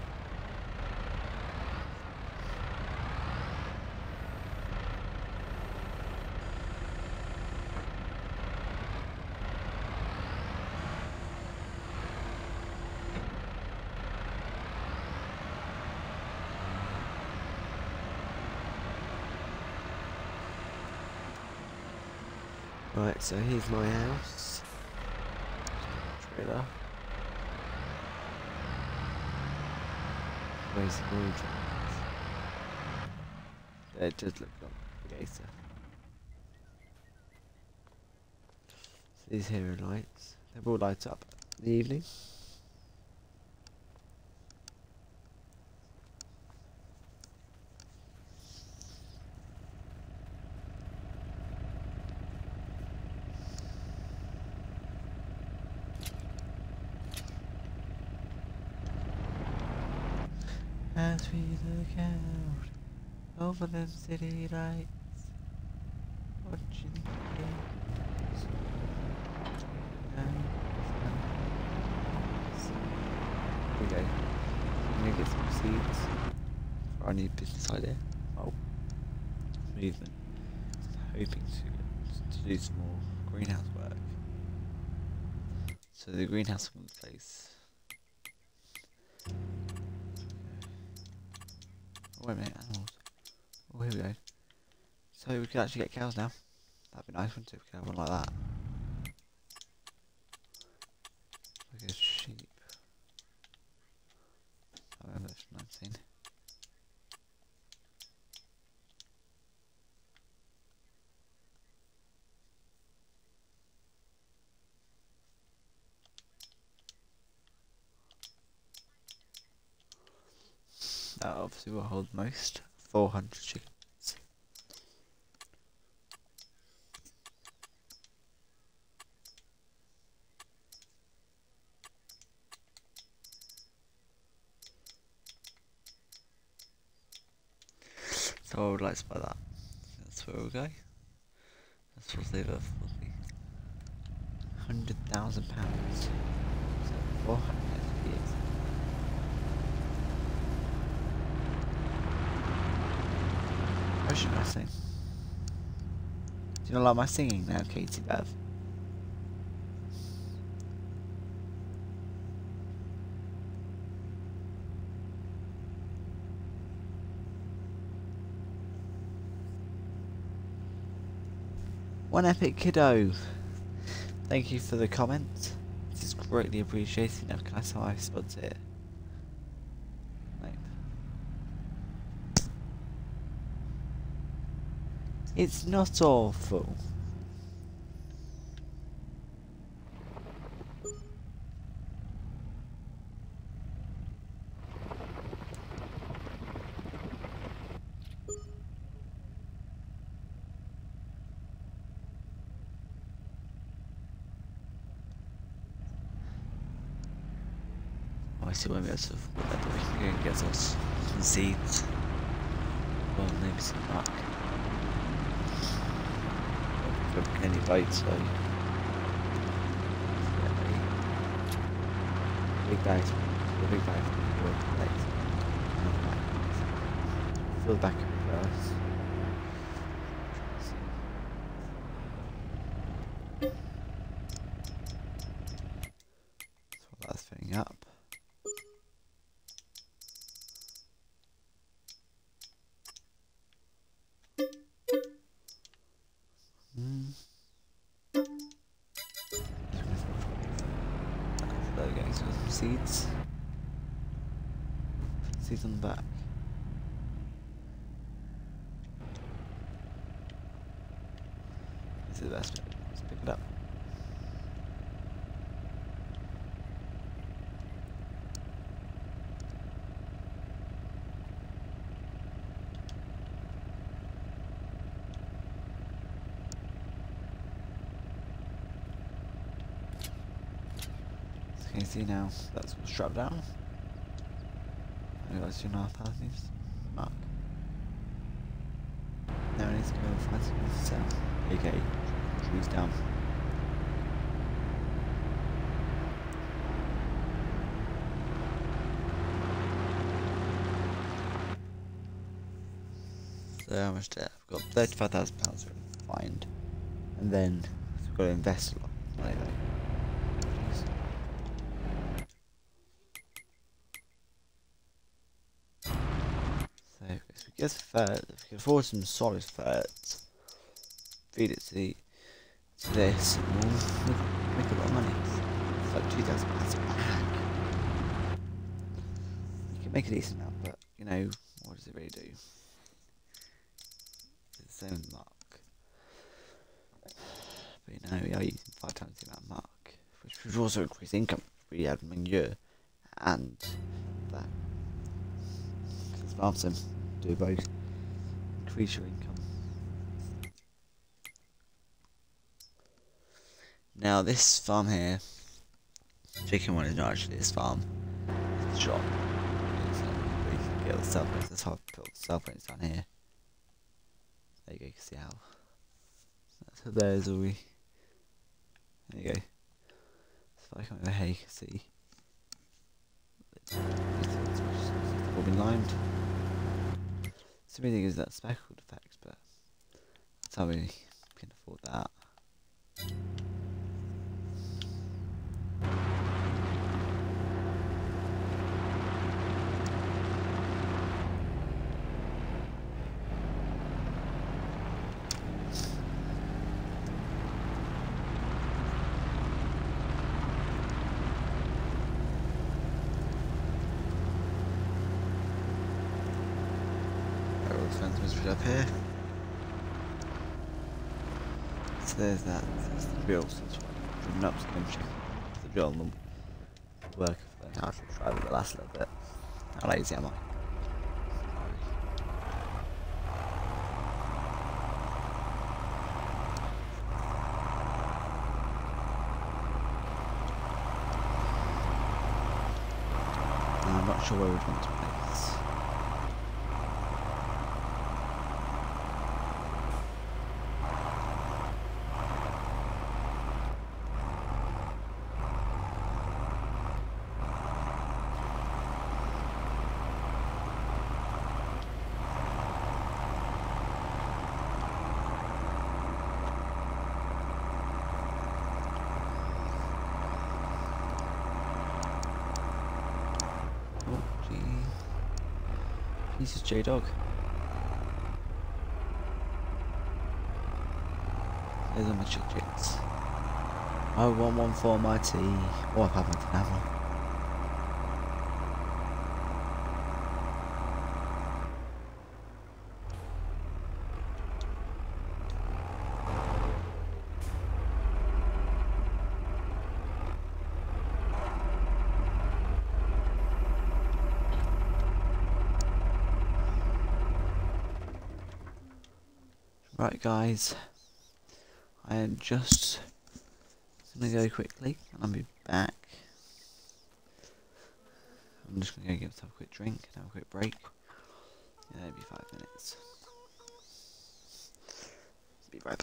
Right, so here's my house. Trailer. Where's the road? It does look like a gator. So these here are lights. They all light up in the evening. As we look out over them city lights, watching the games. Here we go. I'm gonna get some seeds for our new business idea. Oh, movement. I'm hoping to do some more greenhouse work. So the greenhouse will be in place. Oh, wait a minute, animals. Oh, here we go. So we can actually get cows now. That'd be nice, wouldn't it? We could have one like that. Like a sheep. I remember this from 19. That obviously will hold most. 400 chickens. So I would like to buy that. That's where we'll go. That's what's over for the £100,000. So 400 years. What should I sing? Do you not like my singing now, Katie Bev? One epic kiddo. Thank you for the comment. This is greatly appreciated. Now can I see how I spot it? It's not awful. I see when we have to we can get us some seeds. Well, maybe some luck. Any bites, so big bag. The big bag. Fill the back up first. That's what that's filling up. There we go, so some seeds. Seeds on the back. This is the best bit. Let's pick it up. So you can see now that's all strapped down. That's 2.5 leaves. Mark. Now I need to go find something to sell. Okay, trees down. So how much debt? I've got £35,000 to find. And then we've got to invest a lot of money though. So if we get fertilizer, if we can afford some solid fertilizer, feed it to this, and we'll make a lot of money. It's like £2,000 a bag. You can make a decent amount, but you know, what does it really do? It's the same as Mark. But you know, we are using 5 times the amount of Mark, which would also increase income if we had manure and that. Because farming do both increase your income. Now this farm here, chicken one is not actually this farm, it's a shop. You can get all the cell phones, that's how I put all the cell phones down here. There you go, you can see how. So there's all we. There you go. So if I come over here, you can see. It's all been limed. So many things is that speckled effect, but that's how we can afford that. Up here. So there's that. That's the drill. So it's driven up. So I'm checking the drill and the work. I'll try with the last little bit. How lazy am I? I'm not sure where we'd want to place. This is J-Dog. There's a bunch of chicks. 0114 my tea. What happened to that one? Right guys, I am just going to go quickly and I'll be back. I'm just going to go give myself a quick drink and have a quick break. Yeah, maybe 5 minutes. Be right back.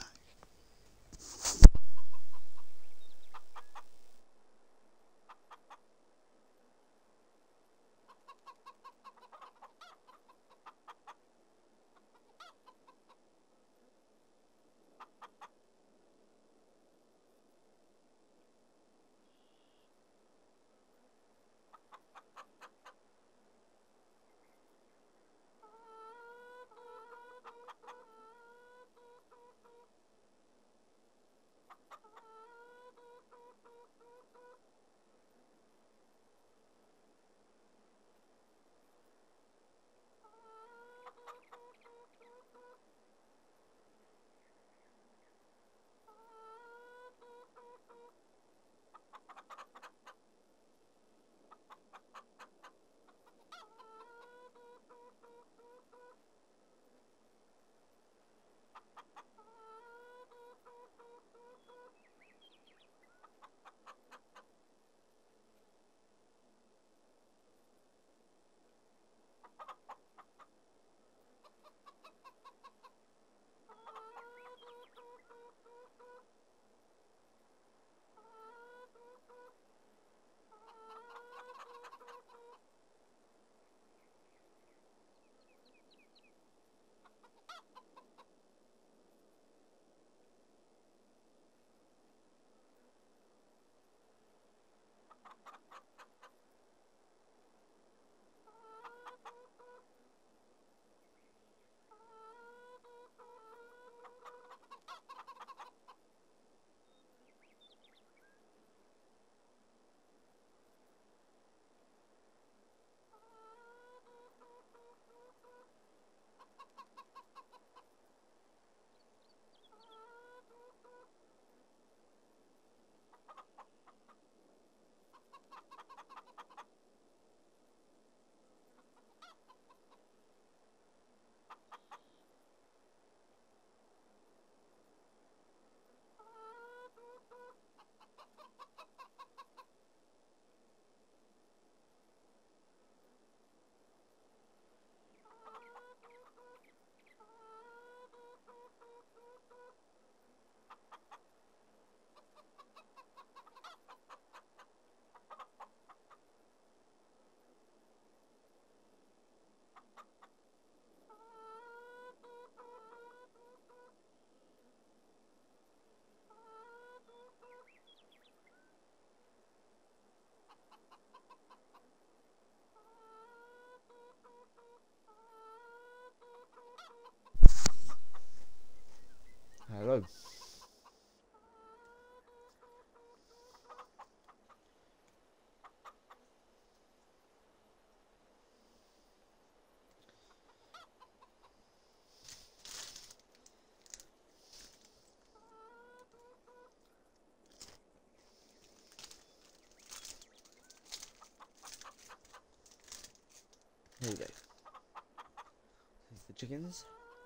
Here we go. Here's the chickens.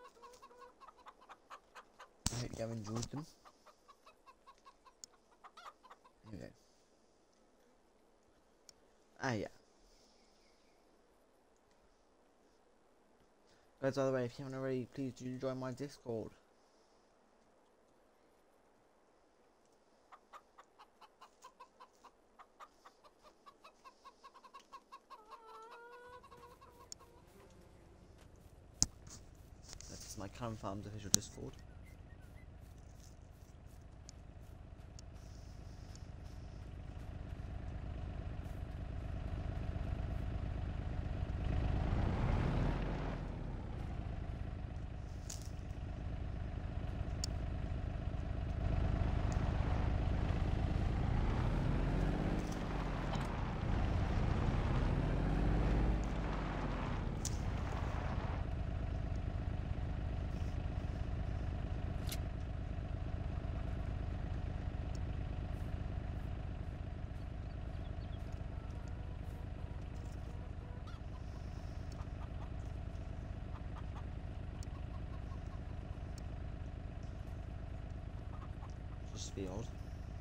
I hope you have enjoyed them. Here we go. Ah, yeah. Guys, by the way, if you haven't already, please do join my Discord. That's my Callum Farms official Discord. Just be odd.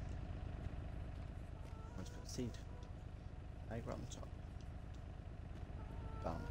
Let's put a seed. Egg right on the top. Balance.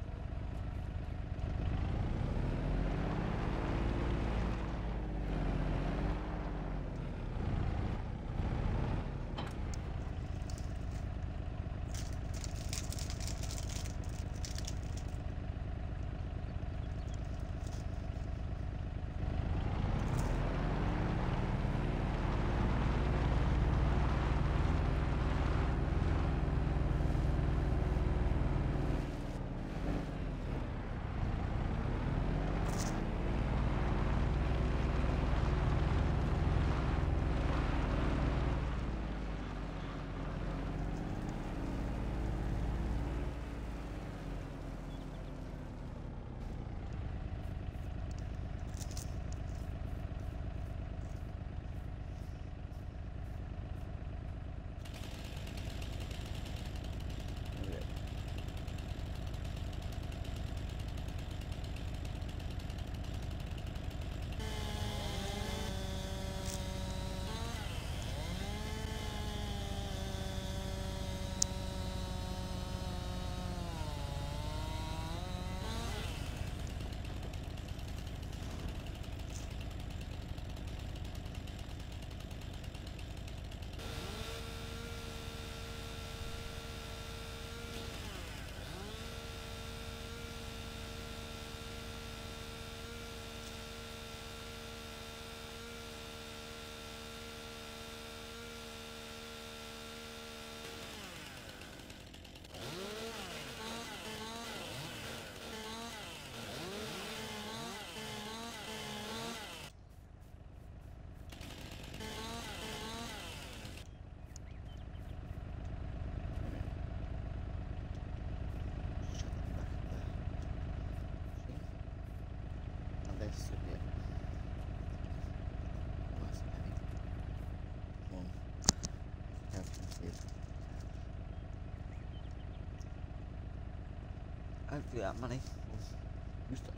Hopefully that money will use us.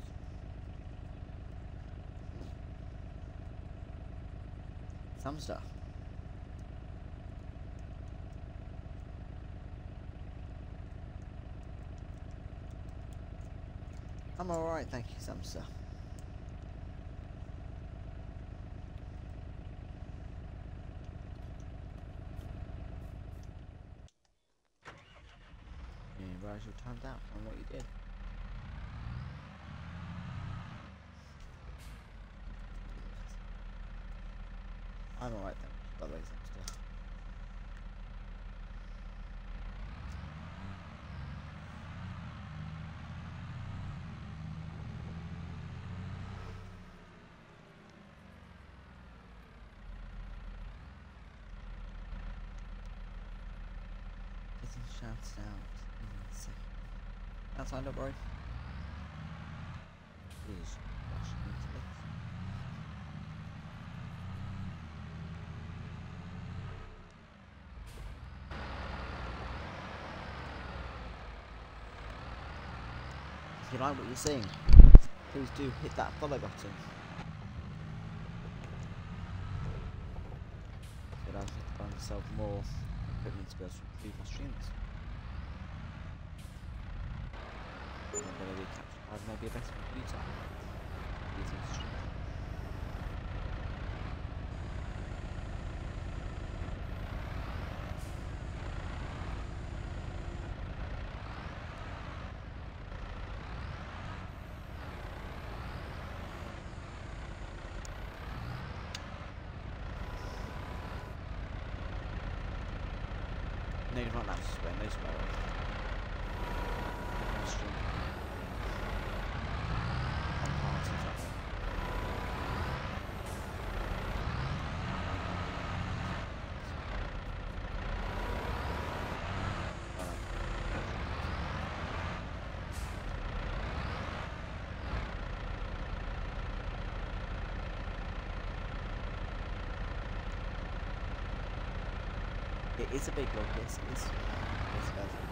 Some stuff. I'm alright, thank you, some stuff. You realise your time's out on what you did. I'm alright then, by the way, some stuff. Getting shouted out in a second. That's fine, don't worry. Please, rush into this. If you like what you're seeing, please do hit that follow button. It allows me to buy myself more equipment to be able to improve my streams. And I'm going to be captured by maybe a better computer. Using the stream. No, you're not allowed to swear, no swearing. No stream. On parties, I think. It is a big log, yes it is. Yes, it does.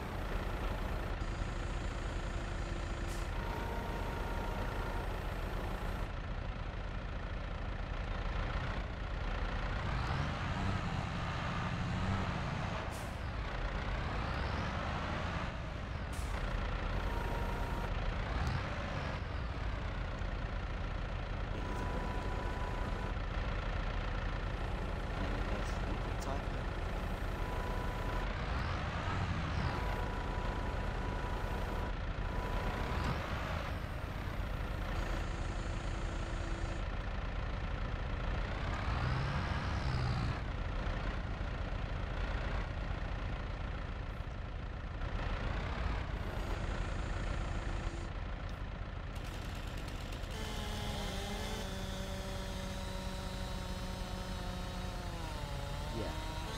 Yeah.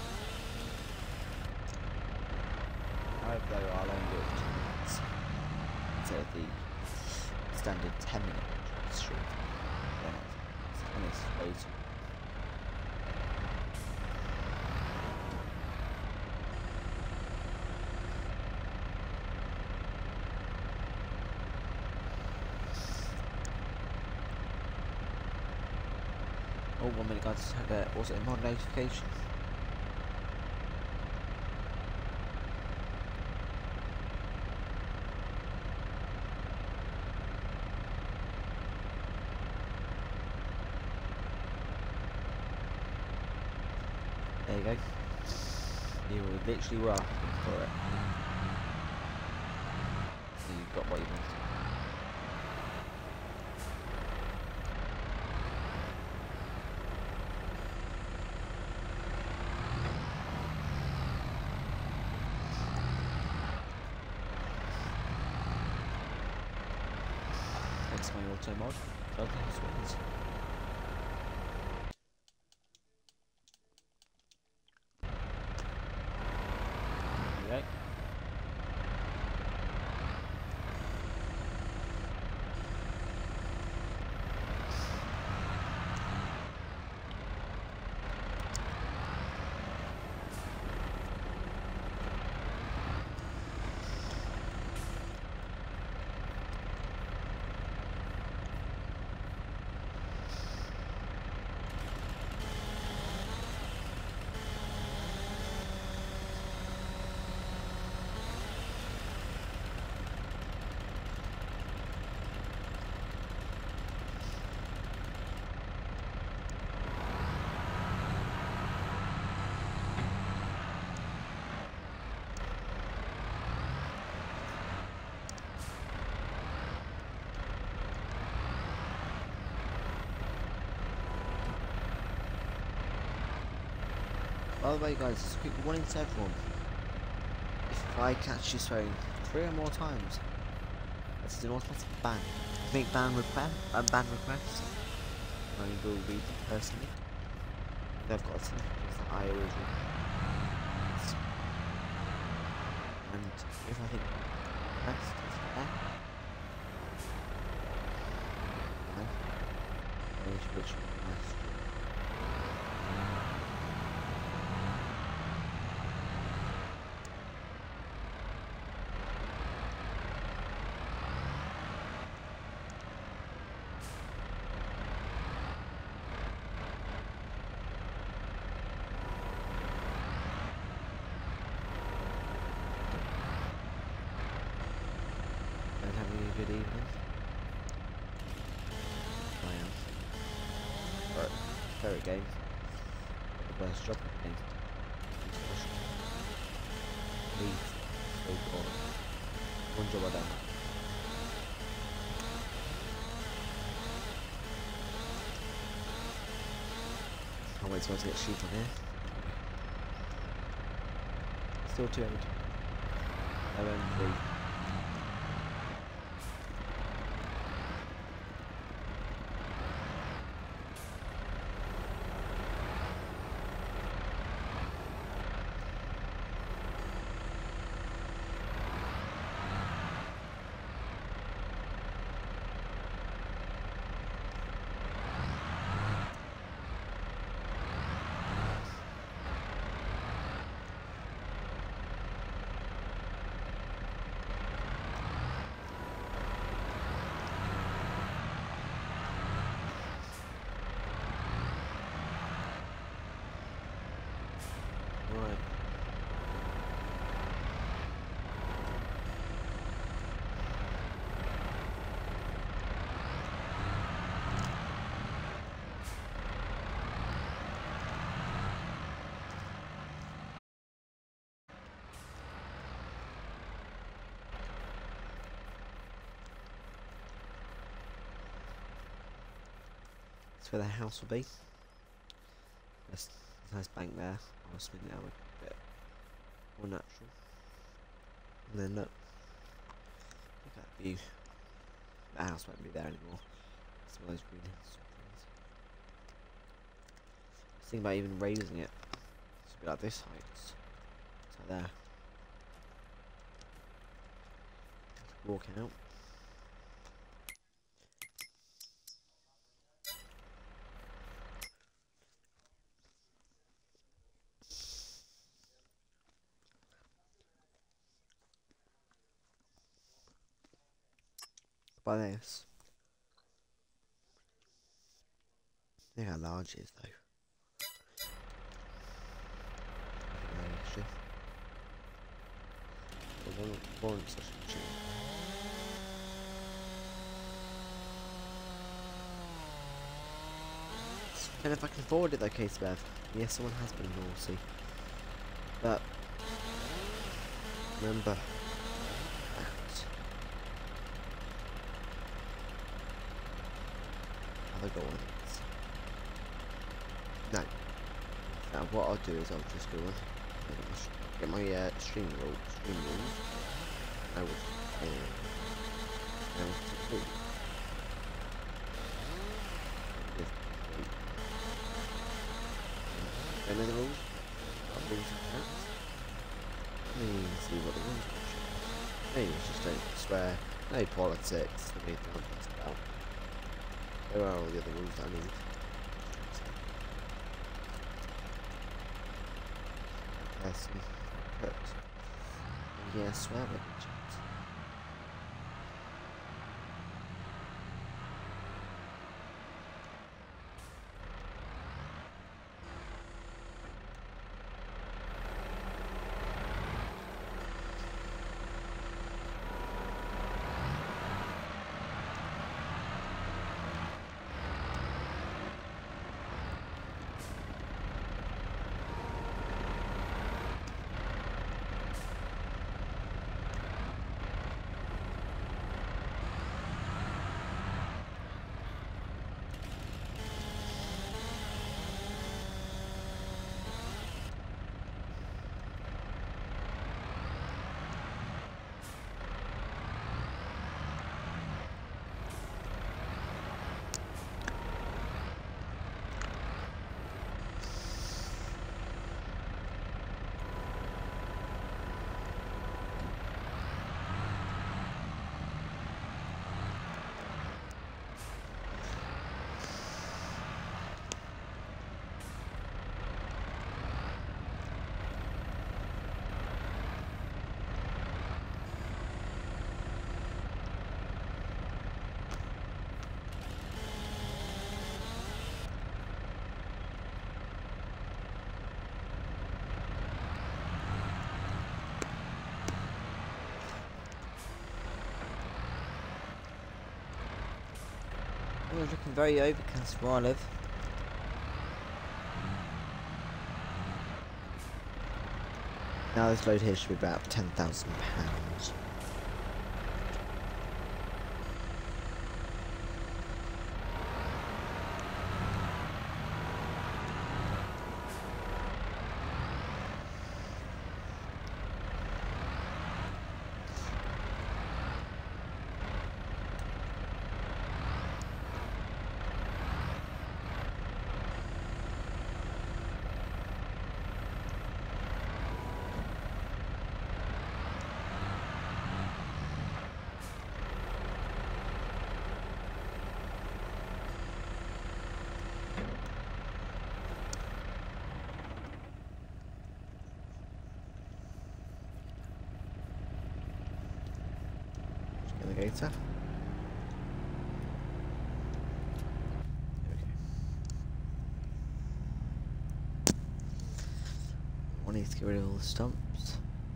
However, though, I'll only do it for 2 minutes instead of the standard 10-minute stream. Then it's way too. Oh, 1 minute, guys. Had also a mod notification. There you go. You literally were asking for it. So you've got what you wanted. Thanks my auto mod. Okay, swings. There you go. By the way, guys, just a quick warning to everyone. If I catch you swearing 3 or more times, that's an automatic ban. Make ban requests, I will read them personally. They've got some things that I always read. And if I think best is fair, which nice. good evening. I am. Right, favorite game. The worst job in the game. Please, so boring. One job I don't have. Can't wait to get sheep on here. Still 2 empty. OM3. Right. That's where the house will be. There's a nice bank there. I'll spin it out a bit more natural. And then look at that view. The house won't be there anymore. It's one of those green hills sort of things. I was thinking about even raising it. It's be like this height. It's like there. Walk out. By this. Look how large it is though. Actually. One such a machine. And if I can afford it though, Case Bev. Yes, someone has been naughty. But remember that. Other goals. No. Now what I'll do is I'll just go on. Get my stream rules. I will any of the rules? I'll bring some cats. Let me see what the rules are. Maybe just don't swear. No politics. Let me think about. There are all the other rules I need. Person. Put. Yeah, swear with me, chat. weather's looking very overcast where I live. Now this load here should be about £10,000. Gator. I need to get rid of all the stumps.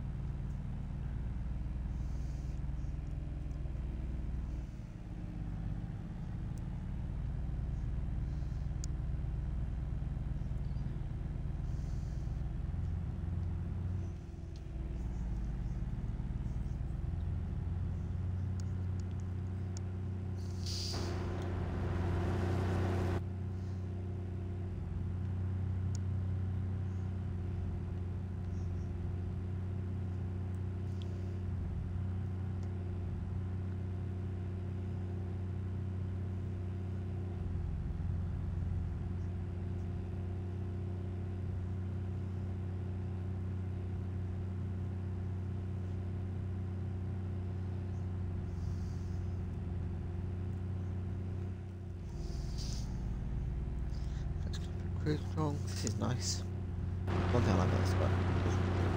Cruise control. This is nice. One thing I like about this one is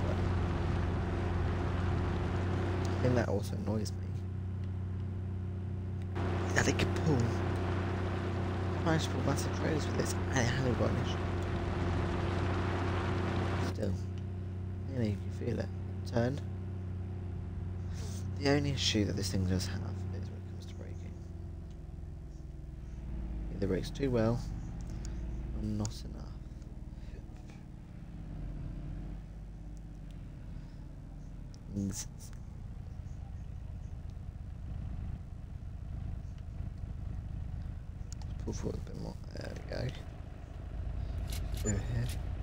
the thing that also annoys me is that it can pull. I managed to pull massive trailers with this and it hasn't got an issue. Still, you know, you can feel it. Turn. The only issue that this thing does have is when it comes to braking. It either brakes too well or not enough. Pull forward a bit more. There we go. Over here.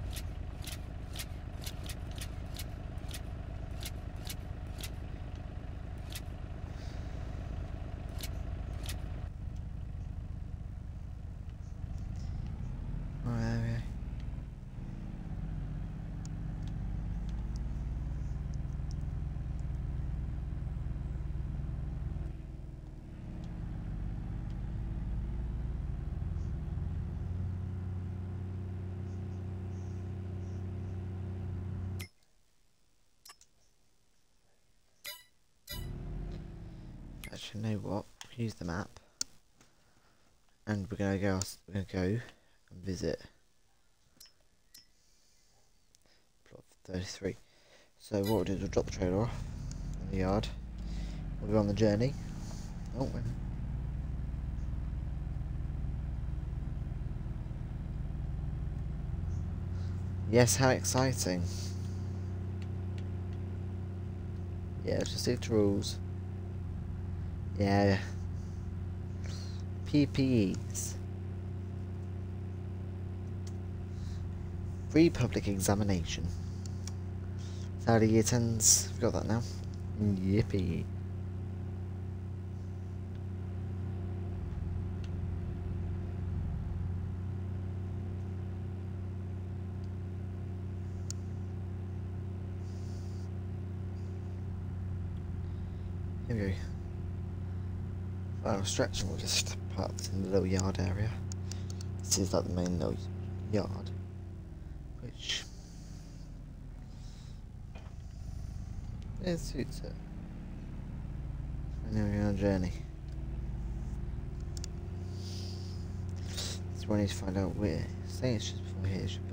Actually, you know what? Use the map, and we're gonna go. We're gonna go and visit plot 33. So what we'll do is we'll drop the trailer off in the yard. We'll be on the journey. Oh, wait a minute. Yes, how exciting! Yeah, just stick to rules. Yeah. PPEs. Free public examination. Saturday year 10s. Got that now. Yippee. Here we go. Final stretch, and we'll just park in the little yard area. This is like the main little yard, which suits it. And now we're on a journey. So I need to find out where. I think it's just before here. Should be.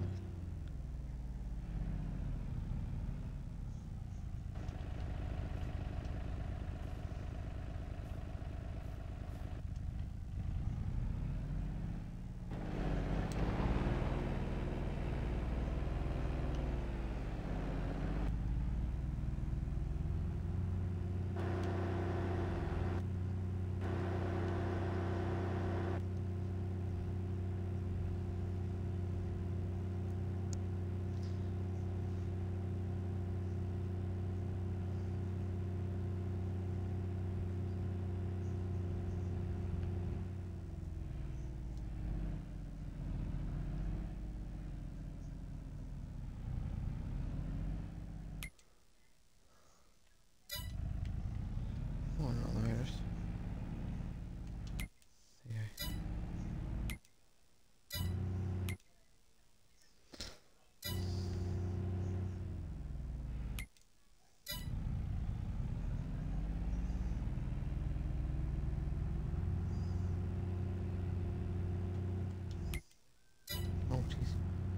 jeez.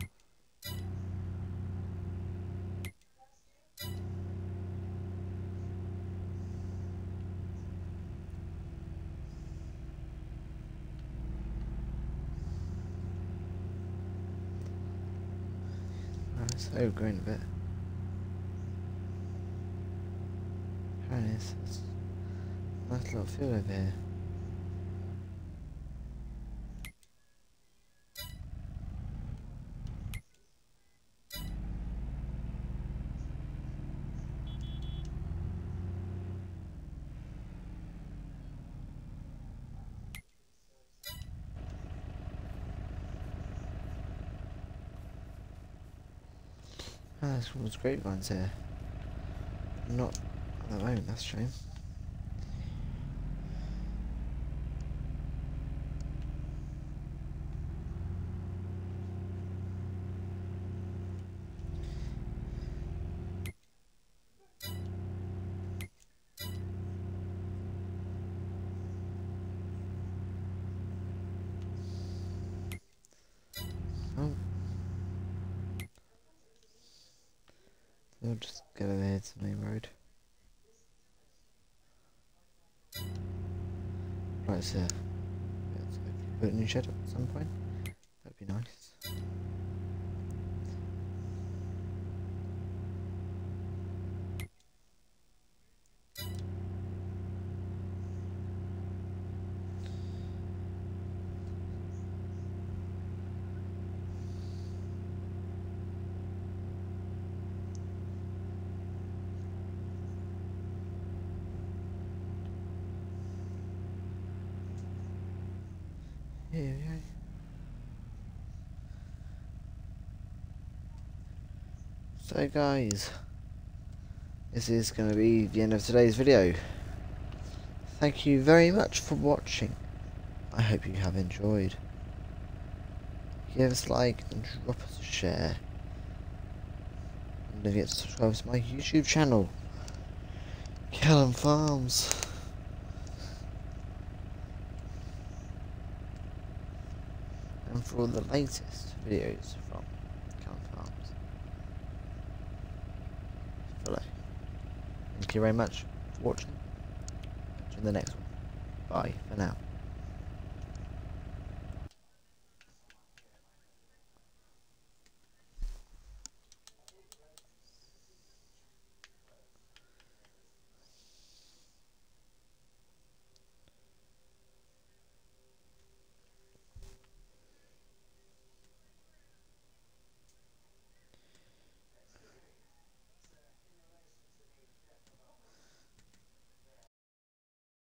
Oh, it's overgrown a bit. Apparently it's a nice little field over here. Ah, there's all those grapevines here. Not at the moment, that's a shame. Oh. We'll just get over here to the main road. Right, so let's hopefully put a new shed up at some point. That'd be nice. Here we go. So guys, this is going to be the end of today's video. Thank you very much for watching. I hope you have enjoyed. Give us a like and drop us a share. And don't forget to subscribe to my YouTube channel, Callum Farms. And for all the latest videos from Callum Farms. Follow. Thank you very much for watching. Catch you in the next one. Bye for now.